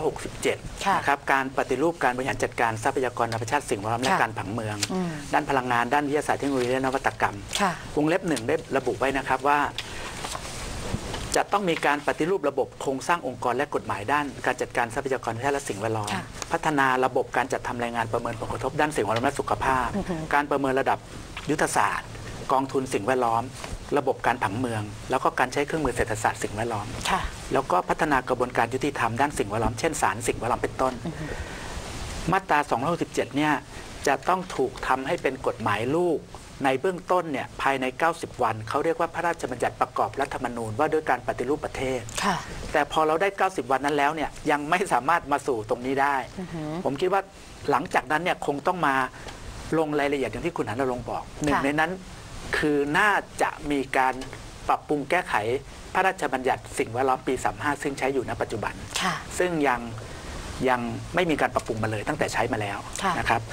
267นะครับการปฏิรูปการบริหารจัดการทรัพยากรธรรมชาติสิ่งแวดล้อมและการผังเมืองด้านพลังงานด้านวิทยาศาสตร์เทคโนโลยีและนวัตกรรมวงเล็บ1ได้ระบุไว้นะครับว่าจะต้องมีการปฏิรูประบบโครงสร้างองค์กรและกฎหมายด้านการจัดการทรัพยากรธรรมชาติและสิ่งแวดล้อมพัฒนาระบบการจัดทำรายงานประเมินผลกระทบด้านสิ่งแวดล้อมและสุขภาพการประเมินระดับยุทธศาสตร์กองทุนสิ่งแวดล้อมระบบการผังเมืองแล้วก็การใช้เครื่องมือเศรษฐศาสตร์สิ่งแวดล้อมแล้วก็พัฒนากระบวนการยุติธรรมด้านสิ่งแวดล้อมเช่นศาลสิ่งแวดล้อมเป็นต้นมาตรา267เนี่ยจะต้องถูกทำให้เป็นกฎหมายลูกในเบื้องต้นเนี่ยภายใน90 วันเขาเรียกว่าพระราชบัญญัติประกอบรัฐธรรมนูญว่าด้วยการปฏิรูปประเทศแต่พอเราได้90 วันนั้นแล้วเนี่ยยังไม่สามารถมาสู่ตรงนี้ได้ผมคิดว่าหลังจากนั้นเนี่ยคงต้องมาลงรายละเอียดอย่างที่คุณหันณรงค์บอกหนึ่งในนั้นคือน่าจะมีการปรับปรุงแก้ไขพระราชบัญญัติสิ่งแวดล้อมปี35ซึ่งใช้อยู่ณปัจจุบันซึ่งยังไม่มีการปรับปรุงมาเลยตั้งแต่ใช้มาแล้วนะครับ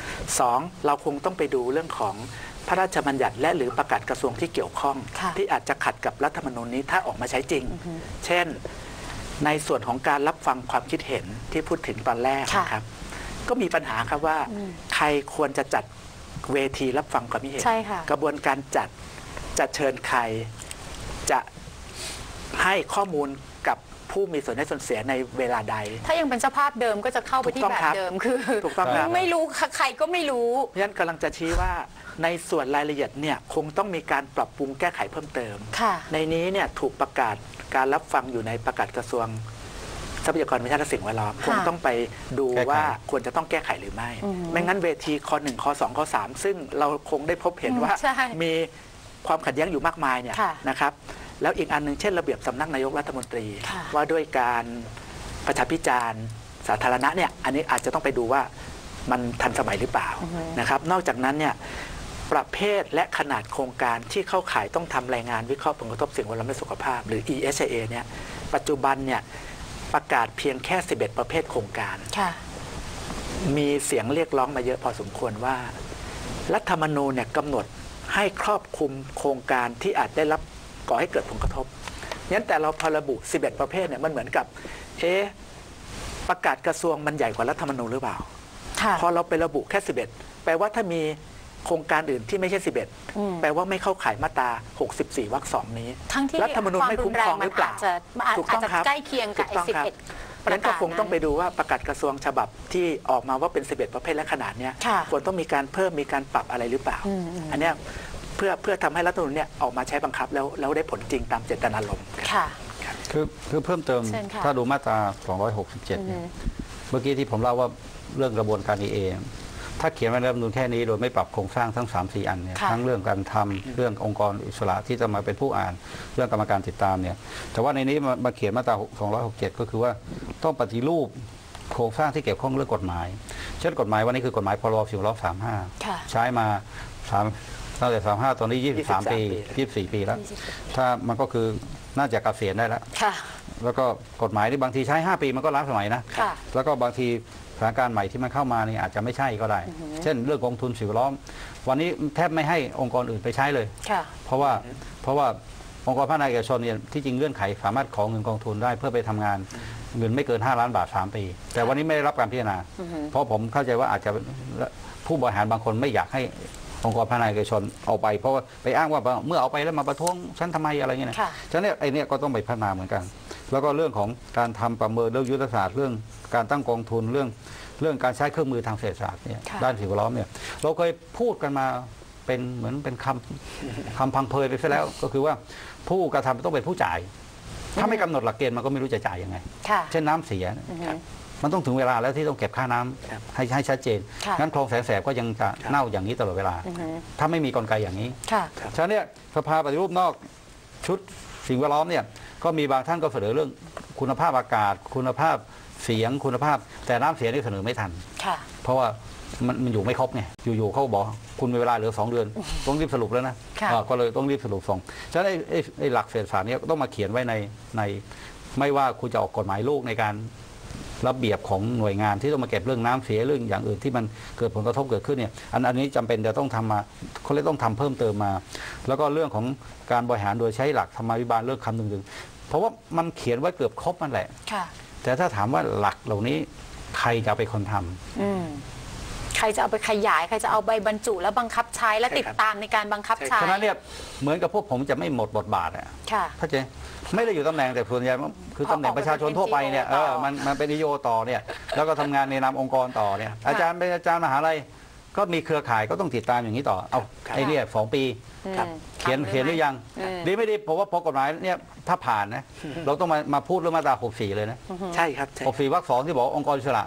2เราคงต้องไปดูเรื่องของพระราชบัญญัติและหรือประกาศกระทรวงที่เกี่ยวข้องที่อาจจะขัดกับรัฐธรรมนูญนี้ถ้าออกมาใช้จริงเช่นในส่วนของการรับฟังความคิดเห็นที่พูดถึงตอนแรกนะครับก็มีปัญหาครับว่าใครควรจะจัดเวทีรับฟังความคิดเห็นกระบวนการจัดเชิญใครจะให้ข้อมูลกับผู้มีส่วนได้ส่วนเสียในเวลาใดถ้ายังเป็นสภาพเดิมก็จะเข้าไปที่แบบเดิมคือถูกต้องครับไม่รู้ใครก็ไม่รู้เพราะฉะนั้นกำลังจะชี้ว่าในส่วนรายละเอียดเนี่ยคงต้องมีการปรับปรุงแก้ไขเพิ่มเติมในนี้เนี่ยถูกประกาศการรับฟังอยู่ในประกาศกระทรวงทรัพยากรธรรมชาติและสิ่งแวดล้อมคงต้องไปดูว่าควรจะต้องแก้ไขหรือไม่ไม่งั้นเวทีข้อ1ข้อ2ข้อ3ซึ่งเราคงได้พบเห็นว่ามีความขัดแย้งอยู่มากมายเนี่ยนะครับแล้วอีกอันหนึ่งเช่นระเบียบสำนักนายกรัฐมนตรีว่าด้วยการประชาพิจารณ์สาธารณะเนี่ยอันนี้อาจจะต้องไปดูว่ามันทันสมัยหรือเปล่านะครับนอกจากนั้นเนี่ยประเภทและขนาดโครงการที่เข้าข่ายต้องทำรายงานวิเคราะห์ผลกระทบสิ่งแวดล้อมและสุขภาพหรือ ESIA เนี่ยปัจจุบันเนี่ยประกาศเพียงแค่11ประเภทโครงการมีเสียงเรียกร้องมาเยอะพอสมควรว่ารัฐธรรมนูญเนี่ยกำหนดให้ครอบคลุมโครงการที่อาจได้รับก่อให้เกิดผลกระทบงั้นแต่เราพอระบุ11ประเภทเนี่ยมันเหมือนกับประกาศกระทรวงมันใหญ่กว่ารัฐธรรมนูญหรือเปล่าพอเราไประบุแค่11แปลว่าถ้ามีโครงการอื่นที่ไม่ใช่11แปลว่าไม่เข้าข่ายมาตรา64วรรค2นี้รัฐธรรมนูญไม่คุ้มครองหรือเปล่าถูกต้องครับใกล้เคียงกับ11 เพราะฉะนั้นก็คงต้องไปดูว่าประกาศกระทรวงฉบับที่ออกมาว่าเป็น11ประเภทและขนาดนี้ควรต้องมีการเพิ่มมีการปรับอะไรหรือเปล่าอันนี้เพื่อทำให้รัฐธรรมนูญเนี่ยออกมาใช้บังคับแล้วได้ผลจริงตามเจตนารมณ์คือเพิ่มเติมถ้าดูมาตรา267เนี่ยเมื่อกี้ที่ผมเล่าว่าเรื่องกระบวนการ EA ถ้าเขียนไว้ในรัฐธรรมนูญแค่นี้โดยไม่ปรับโครงสร้างทั้ง 3-4 อันเนี่ยทั้งเรื่องการทำเรื่ององค์กรอิสระที่จะมาเป็นผู้อ่านเรื่องกรรมการติดตามเนี่ยแต่ว่าในนี้มาเขียนมาตรา267ก็คือว่าต้องปฏิรูปโครงสร้างที่เกี่ยวข้องเรื่องกฎหมายเช่นกฎหมายวันนี้คือกฎหมายพรบสิ่งแวดล้อม35ใช้มาตั้งแต่35ตอนนี้23 ปี24 ปีแล้วถ้ามันก็คือน่าจะเกษียณได้แล้วแล้วก็กฎหมายที่บางทีใช้5 ปีมันก็ล้าสมัยนะแล้วก็บางทีสถานการณ์ใหม่ที่มันเข้ามานี่อาจจะไม่ใช่ก็ได้เช่นเรื่องกองทุนสิ่งแวดล้อมวันนี้แทบไม่ให้องค์กรอื่นไปใช้เลยเพราะว่าองค์กรภาคเอกชนเนี่ยที่จริงเงื่อนไขสามารถขอเงินกองทุนได้เพื่อไปทำงานเงินไม่เกิน5 ล้านบาท3 ปีแต่วันนี้ไม่ได้รับการพิจารณาเพราะผมเข้าใจว่าอาจจะผู้บริหารบางคนไม่อยากให้องค์กรภาคเอกชนเอาไปเพราะว่าไปอ้างว่าเมื่อเอาไปแล้วมาประท้วงฉันทำไมอะไรเงี้ยนะฉะนั้นไอ้นี่ก็ต้องไปพัฒนาเหมือนกันแล้วก็เรื่องของการทำประเมินเรื่องยุทธศาสตร์เรื่องการตั้งกองทุนเรื่องการใช้เครื่องมือทางเศรษฐศาสตร์เนี่ยด้านสิ่งแวดล้อมเนี่ยเราเคยพูดกันมาเป็นเหมือนเป็นคำพังเพยไปซะแล้วก็คือว่าผู้กระทำต้องเป็นผู้จ่ายถ้าไม่กำหนดหลักเกณฑ์มันก็ไม่รู้จะจ่ายยังไงเช่นน้ำเสียมันต้องถึงเวลาแล้วที่ต้องเก็บค่าน้ำให้ชัดเจนงั้นคลองแสนแสบก็ยังจะเน่าอย่างนี้ตลอดเวลาถ้าไม่มีกลไกอย่างนี้ฉะนั้นเนี่ยสภาปฏิรูปนอกชุดสิ่งแวดล้อมเนี่ยก็มีบางท่านก็เสนอเรื่องคุณภาพอากาศคุณภาพเสียงคุณภาพแต่น้ำเสียนี่เสนอไม่ทันเพราะว่ามันอยู่ไม่ครบไงอยู่ๆเขาบอกคุณมีเวลาเหลือ2 เดือนต้องรีบสรุปแล้วนะก็เลยต้องรีบสรุปส่งฉะนั้นไอ้หลักเศรษฐศาสตร์นี้ต้องมาเขียนไว้ในไม่ว่าคุณจะออกกฎหมายลูกในการระเบียบของหน่วยงานที่ต้องมาเก็บเรื่องน้ำเสียเรื่องอย่างอื่นที่มันเกิดผลกระทบเกิดขึ้นเนี่ยอันนี้จำเป็นจะต้องทำมาเขาเลยต้องทำเพิ่มเติมมาแล้วก็เรื่องของการบริหารโดยใช้หลักธรรมาภิบาลเรื่องคำนึงเพราะว่ามันเขียนไว้เกือบครบนั่นแหละแต่ถ้าถามว่าหลักเหล่านี้ใครจะเป็นคนทำใครจะเอาไปขยายใครจะเอาใบบรรจุแล้วบังคับใช้และติดตามในการบังคับใช้ฉะนั้นเนี่ยเหมือนกับพวกผมจะไม่หมดบทบาทเข้าใจไม่ได้อยู่ตำแหน่งแต่ส่วนใหญ่คือตำแหน่งประชาชนทั่วไปเนี่ยมันเป็นนิโยต่อเนี่ยแล้วก็ทำงานในนามองค์กรต่อเนี่ยอาจารย์เป็นอาจารย์มหาลัยก็มีเครือข่ายก็ต้องติดตามอย่างนี้ต่อเอาไอ้เนี่ย2 ปีเขียนหรือยังดีไม่ดีเพราะว่าพอกฎหมายเนี่ยถ้าผ่านนะเราต้องมาพูดเรื่องมาตรา64เลยนะใช่ครับ 64วรรค 2ที่บอกองค์กรอิสระ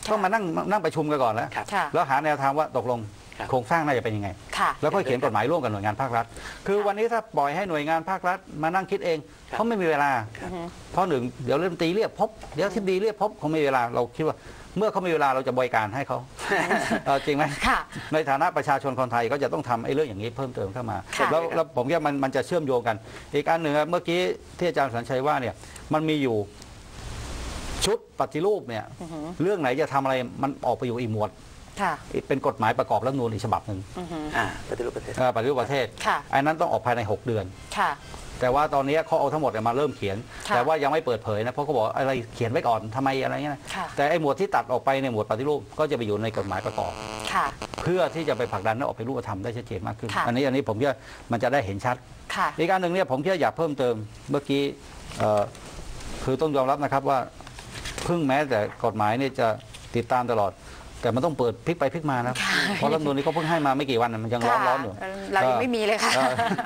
ก็มานั่งประชุมกันก่อนแล้วแล้วหาแนวทางว่าตกลงโครงสร้างน่าจะเป็นยังไงแล้วก็เขียนกฎหมายร่วมกับหน่วยงานภาครัฐคือวันนี้ถ้าปล่อยให้หน่วยงานภาครัฐมานั่งคิดเองเขาไม่มีเวลาเพราะหนึ่งเดี๋ยวเริ่มตีเรียกพบเดี๋ยวทิบดีเรียกพบเขาไม่มีเวลาเราคิดว่าเมื่อเขามีเวลาเราจะบริการให้เขาจริงไหมในฐานะประชาชนคนไทยก็จะต้องทำไอ้เรื่องอย่างนี้เพิ่มเติมเข้ามาแล้วผมคิดว่ามันจะเชื่อมโยงกันอีกอันหนึ่งเมื่อกี้ที่อาจารย์สัญชัยว่าเนี่ยมันมีอยู่ชุดปฏิรูปเนี่ยเรื่องไหนจะทำอะไรมันออกไปอยู่อีกหมวดเป็นกฎหมายประกอบรัฐธรรมนูญอีกฉบับหนึ่งปฏิรูปประเทศปฏิรูปประเทศอันนั้นต้องออกภายใน6 เดือนแต่ว่าตอนนี้เขาเอาทั้งหมดมาเริ่มเขียนแต่ว่ายังไม่เปิดเผยนะเพราะเขาบอกอะไรเขียนไว้ก่อนทำไมอะไรเงี้ยแต่ไอ้หมวดที่ตัดออกไปในหมวดปฏิรูปก็จะไปอยู่ในกฎหมายประกอบเพื่อที่จะไปผลักดันให้ออกไปรูปธรรมได้ชัดเจนมากขึ้นอันนี้ผมคิดว่ามันจะได้เห็นชัดอีกการหนึ่งเนี่ยผมคิดอยากเพิ่มเติมเมื่อกี้คือต้องยอมรับนะครับว่าเพิ่งแม้แต่กฎหมายเนี่ยจะติดตามตลอดแต่มันต้องเปิดพลิกไปพลิกมานะเพราะรัฐธรรมนูญนี้เขาเพิ่งให้มาไม่กี่วันมันยังร้อนอยู่เรายังไม่มีเลยค่ะ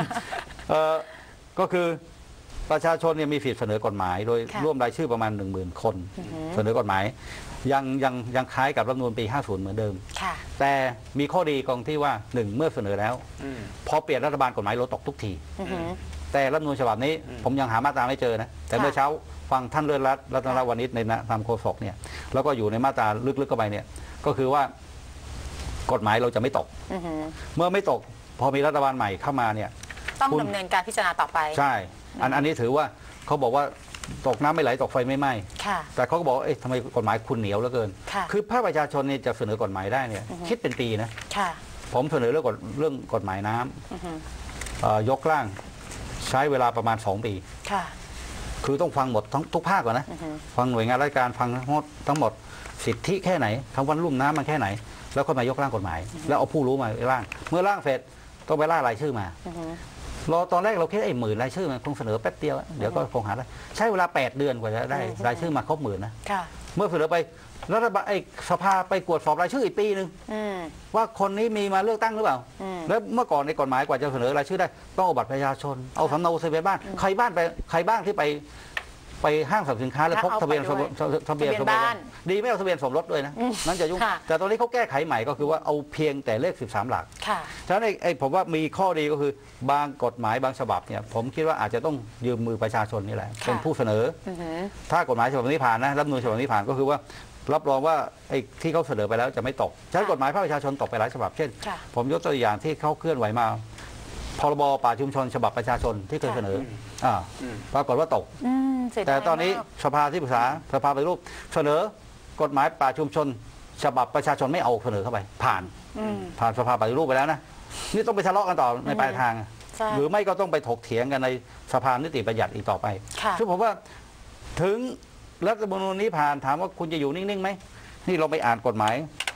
ก็คือประชาชนเนี่ยมีสิทธิเสนอกฎหมายโดยร่วมรายชื่อประมาณ 10,000 คนเสนอกฎหมายยังคล้ายกับรัฐธรรมนูญปี 50 เหมือนเดิมแต่มีข้อดีตรงที่ว่า1เมื่อเสนอแล้วพอเปลี่ยนรัฐบาลกฎหมายลดตกทุกทีแต่รัฐธรรมนูญฉบับนี้ผมยังหามาตราไม่เจอนะแต่เมื่อเช้าฟังท่านเลื่อนรัตนวณิชในนามโฆษกเนี่ยแล้วก็อยู่ในมาตราลึกๆเข้าไปเนี่ยก็คือว่ากฎหมายเราจะไม่ตกเมื่อไม่ตกพอมีรัฐบาลใหม่เข้ามาเนี่ยต้องดำเนินการพิจารณาต่อไปใช่อันนี้ถือว่าเขาบอกว่าตกน้ำไม่ไหลตกไฟไม่ไหม้แต่เขาก็บอกทำไมกฎหมายคุณเหนียวเหลือเกินคือภาคประชาชนเนี่ยจะเสนอกฎหมายได้เนี่ยคิดเป็นปีนะผมเสนอเรื่องกฎหมายน้ำยกร่างใช้เวลาประมาณ2 ปีคือต้องฟังหมดทุกภาคก่อนนะฟังหน่วยงานราชการฟังทั้งหมดสิทธิแค่ไหนคำว่าลุ่มน้ำมันแค่ไหนแล้วก็มายกร่างกฎหมายแล้วเอาผู้รู้มาร่างเมื่อร่างเสร็จต้องไปล่ารายชื่อมารอตอนแรกเราคิด10,000 รายชื่อมันคงเสนอแป๊บเดียวเดี๋ยวก็คงหาได้ใช้เวลา8 เดือนกว่าจะได้รายชื่อมาครบ10,000นะเมื่อเสนอไปรัฐบาลสภาไปตรวจสอบรายชื่ออีกปีนึงว่าคนนี้มีมาเลือกตั้งหรือเปล่าแล้วเมื่อก่อนในกฎหมายกว่าจะเสนอรายชื่อได้ต้องเอาบัตรประชาชนเอาสำเนาทะเบียนบ้านใครบ้างที่ไปห้างสรรพสินค้าแล้วพกทะเบียนสมรสดีไม่เอาทะเบียนสมรสด้วยนะนั่นจะยุ่งแต่ตอนนี้เขาแก้ไขใหม่ก็คือว่าเอาเพียงแต่เลข13 หลักฉะนั้นผมว่ามีข้อดีก็คือบางกฎหมายบางฉบับเนี่ยผมคิดว่าอาจจะต้องยืมมือประชาชนนี่แหละเป็นผู้เสนอถ้ากฎหมายฉบับนี้ผ่านนะรัฐธรรมนูญฉบับนี้ผ่านก็คือว่ารับรองว่าที่เขาเสนอไปแล้วจะไม่ตกฉะนั้นกฎหมายภาคประชาชนตกไปหลายฉบับเช่นผมยกตัวอย่างที่เขาเคลื่อนไหวมาพรบป่าชุมชนฉบับประชาชนที่เคยเสนอปรากฏว่าตกแต่ตอนนี้สภาที่ปรึกษาสภาปฏิรูปเสนอกฎหมายป่าชุมชนฉบับประชาชนไม่เอาเสนอเข้าไปผ่านสภาปฏิรูปไปแล้วนะนี่ต้องไปทะเลาะกันต่อในปลายทางหรือไม่ก็ต้องไปถกเถียงกันในสภานิติบัญญัติอีกต่อไปซึ่งผมว่าถึงรัฐธรรมนูญนี้ผ่านถามว่าคุณจะอยู่นิ่งๆไหมนี่เราไปอ่านกฎหมาย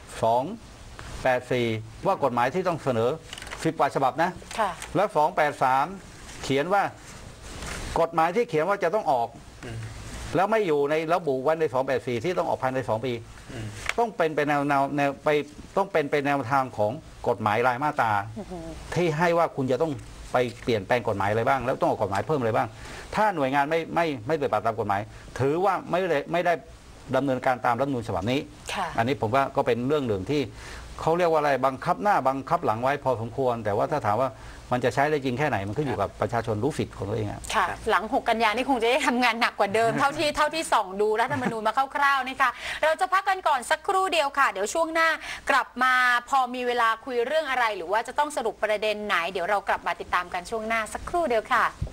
284ว่ากฎหมายที่ต้องเสนอ10 กว่าฉบับนะแล้ว283เขียนว่ากฎหมายที่เขียนว่าจะต้องออกแล้วไม่อยู่ในระบุไว้ใน284ที่ต้องออกภายใน2 ปีต้องเป็นไปต้องเป็นไปแนวทางของกฎหมายรายมาตราที่ให้ว่าคุณจะต้องไปเปลี่ยนแปลงกฎหมายอะไรบ้างแล้วต้องออกกฎหมายเพิ่มอะไรบ้างถ้าหน่วยงานไม่ปฏิบัติตามกฎหมายถือว่าไม่ได้ดำเนินการตามรัฐธรรมนูญฉบับนี้อันนี้ผมว่าก็เป็นเรื่องหนึ่งที่เขาเรียกว่าอะไรบังคับหน้าบังคับหลังไว้พอสมควรแต่ว่าถ้าถามว่ามันจะใช้ได้จริงแค่ไหนมันขึ้นอยู่กับประชาชนรู้สิทธิ์ของตัวเองค่ะหลัง6 กันยายนนี่คงจะได้ทำงานหนักกว่าเดิม เท่าที่ส่องดูรัฐธรรมนูญมาคร่าวๆนะคะเราจะพักกันก่อนสักครู่เดียวค่ะเดี๋ยวช่วงหน้ากลับมาพอมีเวลาคุยเรื่องอะไรหรือว่าจะต้องสรุปประเด็นไหนเดี๋ยวเรากลับมาติดตามกันช่วงหน้าสักครู่เดียวค่ะ